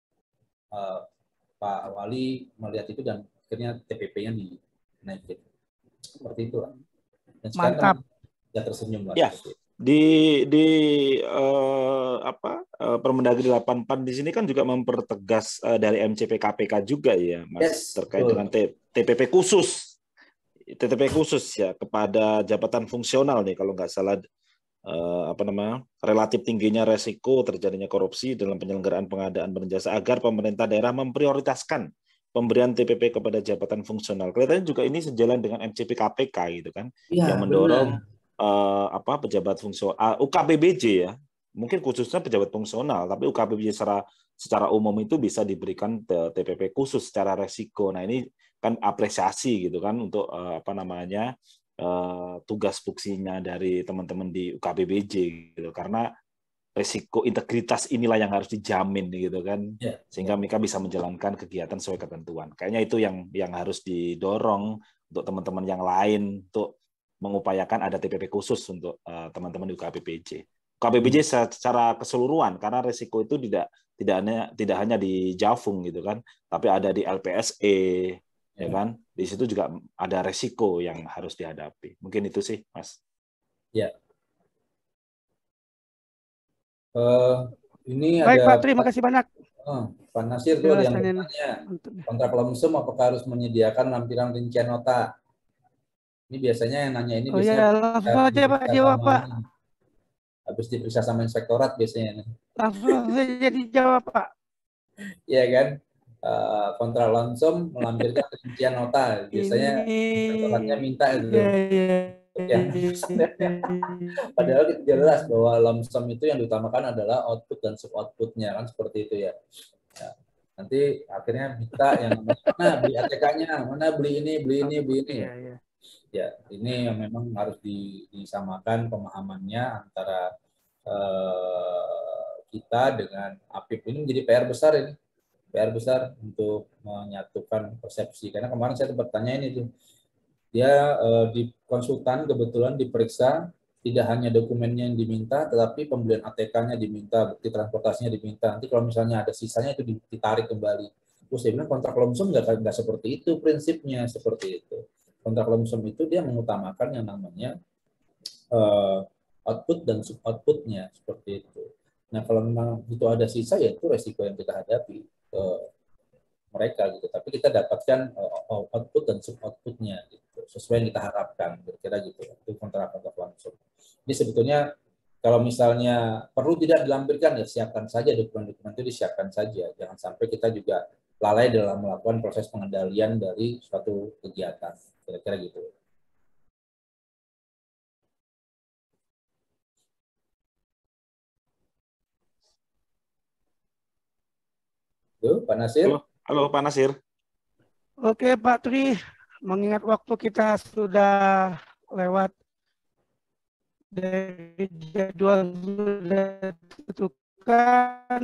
Pak Wali melihat itu dan akhirnya TPP-nya dinaikin. Seperti itu lah. Dan sekarang Mantap. Ya tersenyum lah. Ya, di Permendagri 84 di sini kan juga mempertegas dari MCP KPK juga ya, Mas, terkait dengan TPP khusus. TPP khusus ya kepada jabatan fungsional nih kalau nggak salah relatif tingginya resiko terjadinya korupsi dalam penyelenggaraan pengadaan barang jasa agar pemerintah daerah memprioritaskan pemberian TPP kepada jabatan fungsional. Kelihatannya juga ini sejalan dengan MCP KPK gitu kan, ya, yang mendorong pejabat fungsional UKPBJ ya, mungkin khususnya pejabat fungsional, tapi UKPBJ secara umum itu bisa diberikan TPP khusus secara resiko. Nah ini kan apresiasi gitu kan untuk tugas fungsinya dari teman-teman di UKPBJ gitu, karena resiko integritas inilah yang harus dijamin gitu kan, sehingga mereka bisa menjalankan kegiatan sesuai ketentuan. Kayaknya itu yang harus didorong untuk teman-teman yang lain untuk mengupayakan ada TPP khusus untuk teman-teman di UKPBJ. UKPBJ secara keseluruhan, karena resiko itu tidak hanya di Jafung gitu kan, tapi ada di LPSE ya kan. Di situ juga ada resiko yang harus dihadapi. Mungkin itu sih, Mas. Ya. Ini baik ada Pak Tri, makasih banyak. Pak Nasir tuh yang bertanya, kontrak lumsum apakah harus menyediakan lampiran rincian nota? Ini biasanya yang nanya ini biasanya langsung aja Pak jawab Pak. Habis diperiksa sama inspektorat biasanya. Langsung saja dijawab Pak. Iya kan? Kontrak lumsum melampirkan rincian nota. Biasanya inspektoratnya minta itu. Padahal jelas bahwa lumsum itu yang diutamakan adalah output dan sub outputnya kan, seperti itu ya. Nanti akhirnya minta yang mana beli ATK-nya, mana beli ini. Ya, ini yang memang harus disamakan pemahamannya antara kita dengan APIP. Ini menjadi PR besar untuk menyatukan persepsi. Karena kemarin saya sempat tanya ini tuh, dia di konsultan kebetulan diperiksa tidak hanya dokumennya yang diminta, tetapi pembelian ATK-nya diminta, bukti transportasinya diminta. Nanti kalau misalnya ada sisanya itu ditarik kembali. Terus saya bilang kontrak lumsum nggak seperti itu prinsipnya, seperti itu. Kontrak lumsum itu dia mengutamakan yang namanya output dan sub outputnya, seperti itu. Nah kalau memang itu ada sisa, ya itu resiko yang kita hadapi mereka gitu. Tapi kita dapatkan output dan sub outputnya gitu, sesuai yang kita harapkan, kira-kira gitu. Itu kontrak langsung. Jadi sebetulnya kalau misalnya perlu tidak dilampirkan, ya siapkan saja dokumen-dokumen itu, disiapkan saja. Jangan sampai kita juga lalai dalam melakukan proses pengendalian dari suatu kegiatan, kira-kira gitu. Pak Nasir. Halo Pak Nasir. Oke Pak Tri, mengingat waktu kita sudah lewat dari jadwal sudah ditentukan,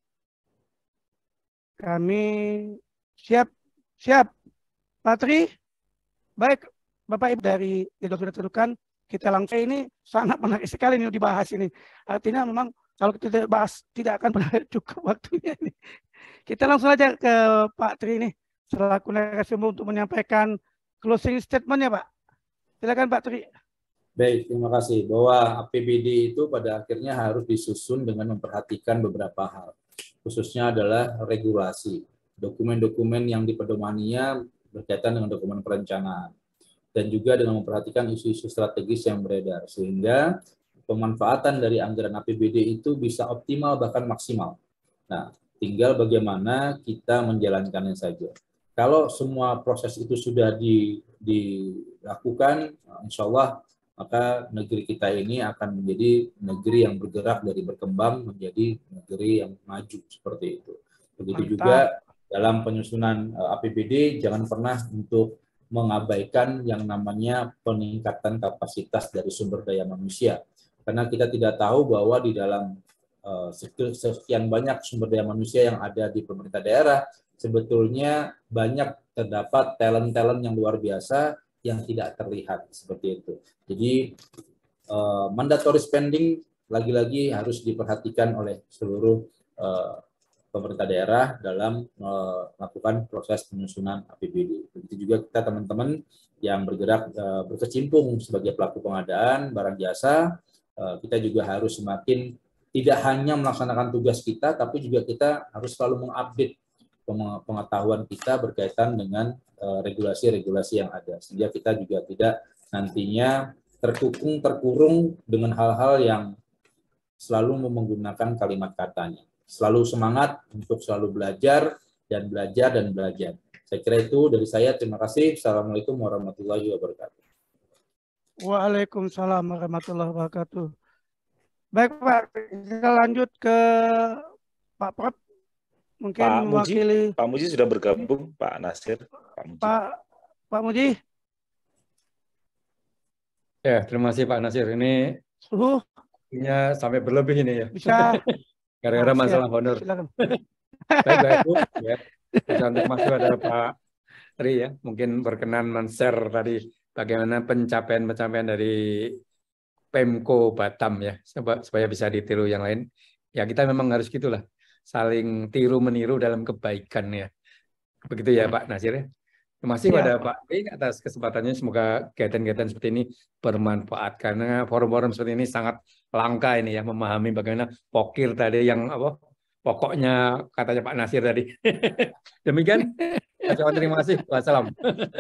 kami siap Pak Tri. Baik Bapak Ibu, dari jadwal sudah ditentukan, kita langsung. Ini sangat menarik sekali ini dibahas ini. Artinya memang kalau kita tidak bahas tidak akan pernah cukup waktunya ini. Kita langsung aja ke Pak Tri nih, selaku narasumber untuk menyampaikan closing statement-nya Pak. Silakan Pak Tri. Baik, terima kasih. Bahwa APBD itu pada akhirnya harus disusun dengan memperhatikan beberapa hal. Khususnya adalah regulasi. Dokumen-dokumen yang dipedomaninya berkaitan dengan dokumen perencanaan. Dan juga dengan memperhatikan isu-isu strategis yang beredar. Sehingga pemanfaatan dari anggaran APBD itu bisa optimal bahkan maksimal. Nah, tinggal bagaimana kita menjalankannya saja. Kalau semua proses itu sudah dilakukan, insya Allah maka negeri kita ini akan menjadi negeri yang bergerak dari berkembang menjadi negeri yang maju, seperti itu. Begitu juga dalam penyusunan APBD, jangan pernah untuk mengabaikan yang namanya peningkatan kapasitas dari sumber daya manusia. Karena kita tidak tahu bahwa di dalam sekian banyak sumber daya manusia yang ada di pemerintah daerah, sebetulnya banyak terdapat talent-talent yang luar biasa yang tidak terlihat, seperti itu. Jadi mandatory spending lagi-lagi harus diperhatikan oleh seluruh pemerintah daerah dalam melakukan proses penyusunan APBD. Begitu juga kita teman-teman yang bergerak berkecimpung sebagai pelaku pengadaan barang jasa, kita juga harus semakin tidak hanya melaksanakan tugas kita, tapi juga kita harus selalu mengupdate pengetahuan kita berkaitan dengan regulasi-regulasi yang ada, sehingga kita juga tidak nantinya terkurung dengan hal-hal yang selalu menggunakan kalimat katanya. Selalu semangat untuk selalu belajar dan belajar dan belajar. Saya kira itu dari saya. Terima kasih. Assalamualaikum warahmatullahi wabarakatuh. Waalaikumsalam warahmatullahi wabarakatuh. Baik Pak, kita lanjut ke Pak Prab. Mungkin mewakili Pak Muji sudah bergabung, Pak Nasir. Pak Muji. Ya, terima kasih Pak Nasir. Ini suhunya sampai berlebih ini ya. Bisa. Gara-gara masalah honor. Baik, Bu. Ya. Bisa untuk masuk ada Pak Tri ya. Mungkin berkenan men-share tadi bagaimana pencapaian dari Pemko Batam ya, supaya bisa ditiru yang lain. Ya kita memang harus gitulah, saling tiru-meniru dalam kebaikan ya. Begitu ya Pak Nasir ya. Terima kasih pada Pak Tri atas kesempatannya. Semoga kegiatan-kegiatan seperti ini bermanfaat, karena forum-forum seperti ini sangat langka ini ya, memahami bagaimana pokir tadi yang pokoknya katanya Pak Nasir tadi. Demikian. Terima kasih. Wassalam.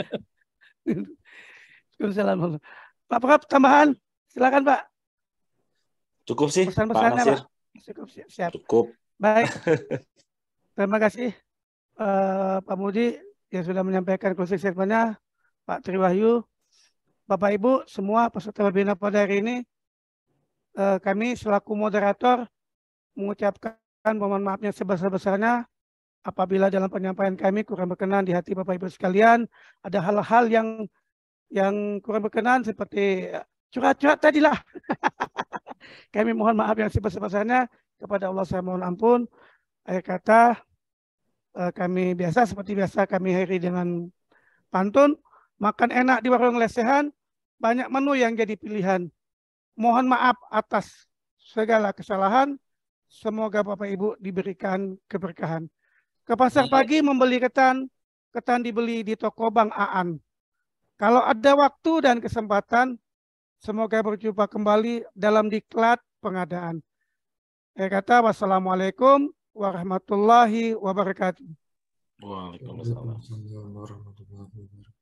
Waalaikumsalam. Pak Prab, tambahan. Silakan Pak. Cukup sih Pak Nasir. Cukup, siap. Cukup. Baik. Terima kasih Pak Mudi yang sudah menyampaikan closing statement-nya, Pak Tri Wahyu, Bapak Ibu semua peserta webinar pada hari ini. Kami selaku moderator mengucapkan mohon maaf yang sebesar-besarnya apabila dalam penyampaian kami kurang berkenan di hati Bapak Ibu sekalian, ada hal-hal yang kurang berkenan seperti curhat-curhat tadilah. Kami mohon maaf yang sebesar-besarnya, kepada Allah saya mohon ampun. Akhir kata, kami seperti biasa kami akhiri dengan pantun, makan enak di warung lesehan, banyak menu yang jadi pilihan. Mohon maaf atas segala kesalahan, semoga Bapak Ibu diberikan keberkahan. Ke pasar pagi membeli ketan dibeli di toko Bang Aan. Kalau ada waktu dan kesempatan, semoga berjumpa kembali dalam diklat pengadaan. Saya kata wassalamualaikum warahmatullahi wabarakatuh. Waalaikumsalam warahmatullahi wabarakatuh.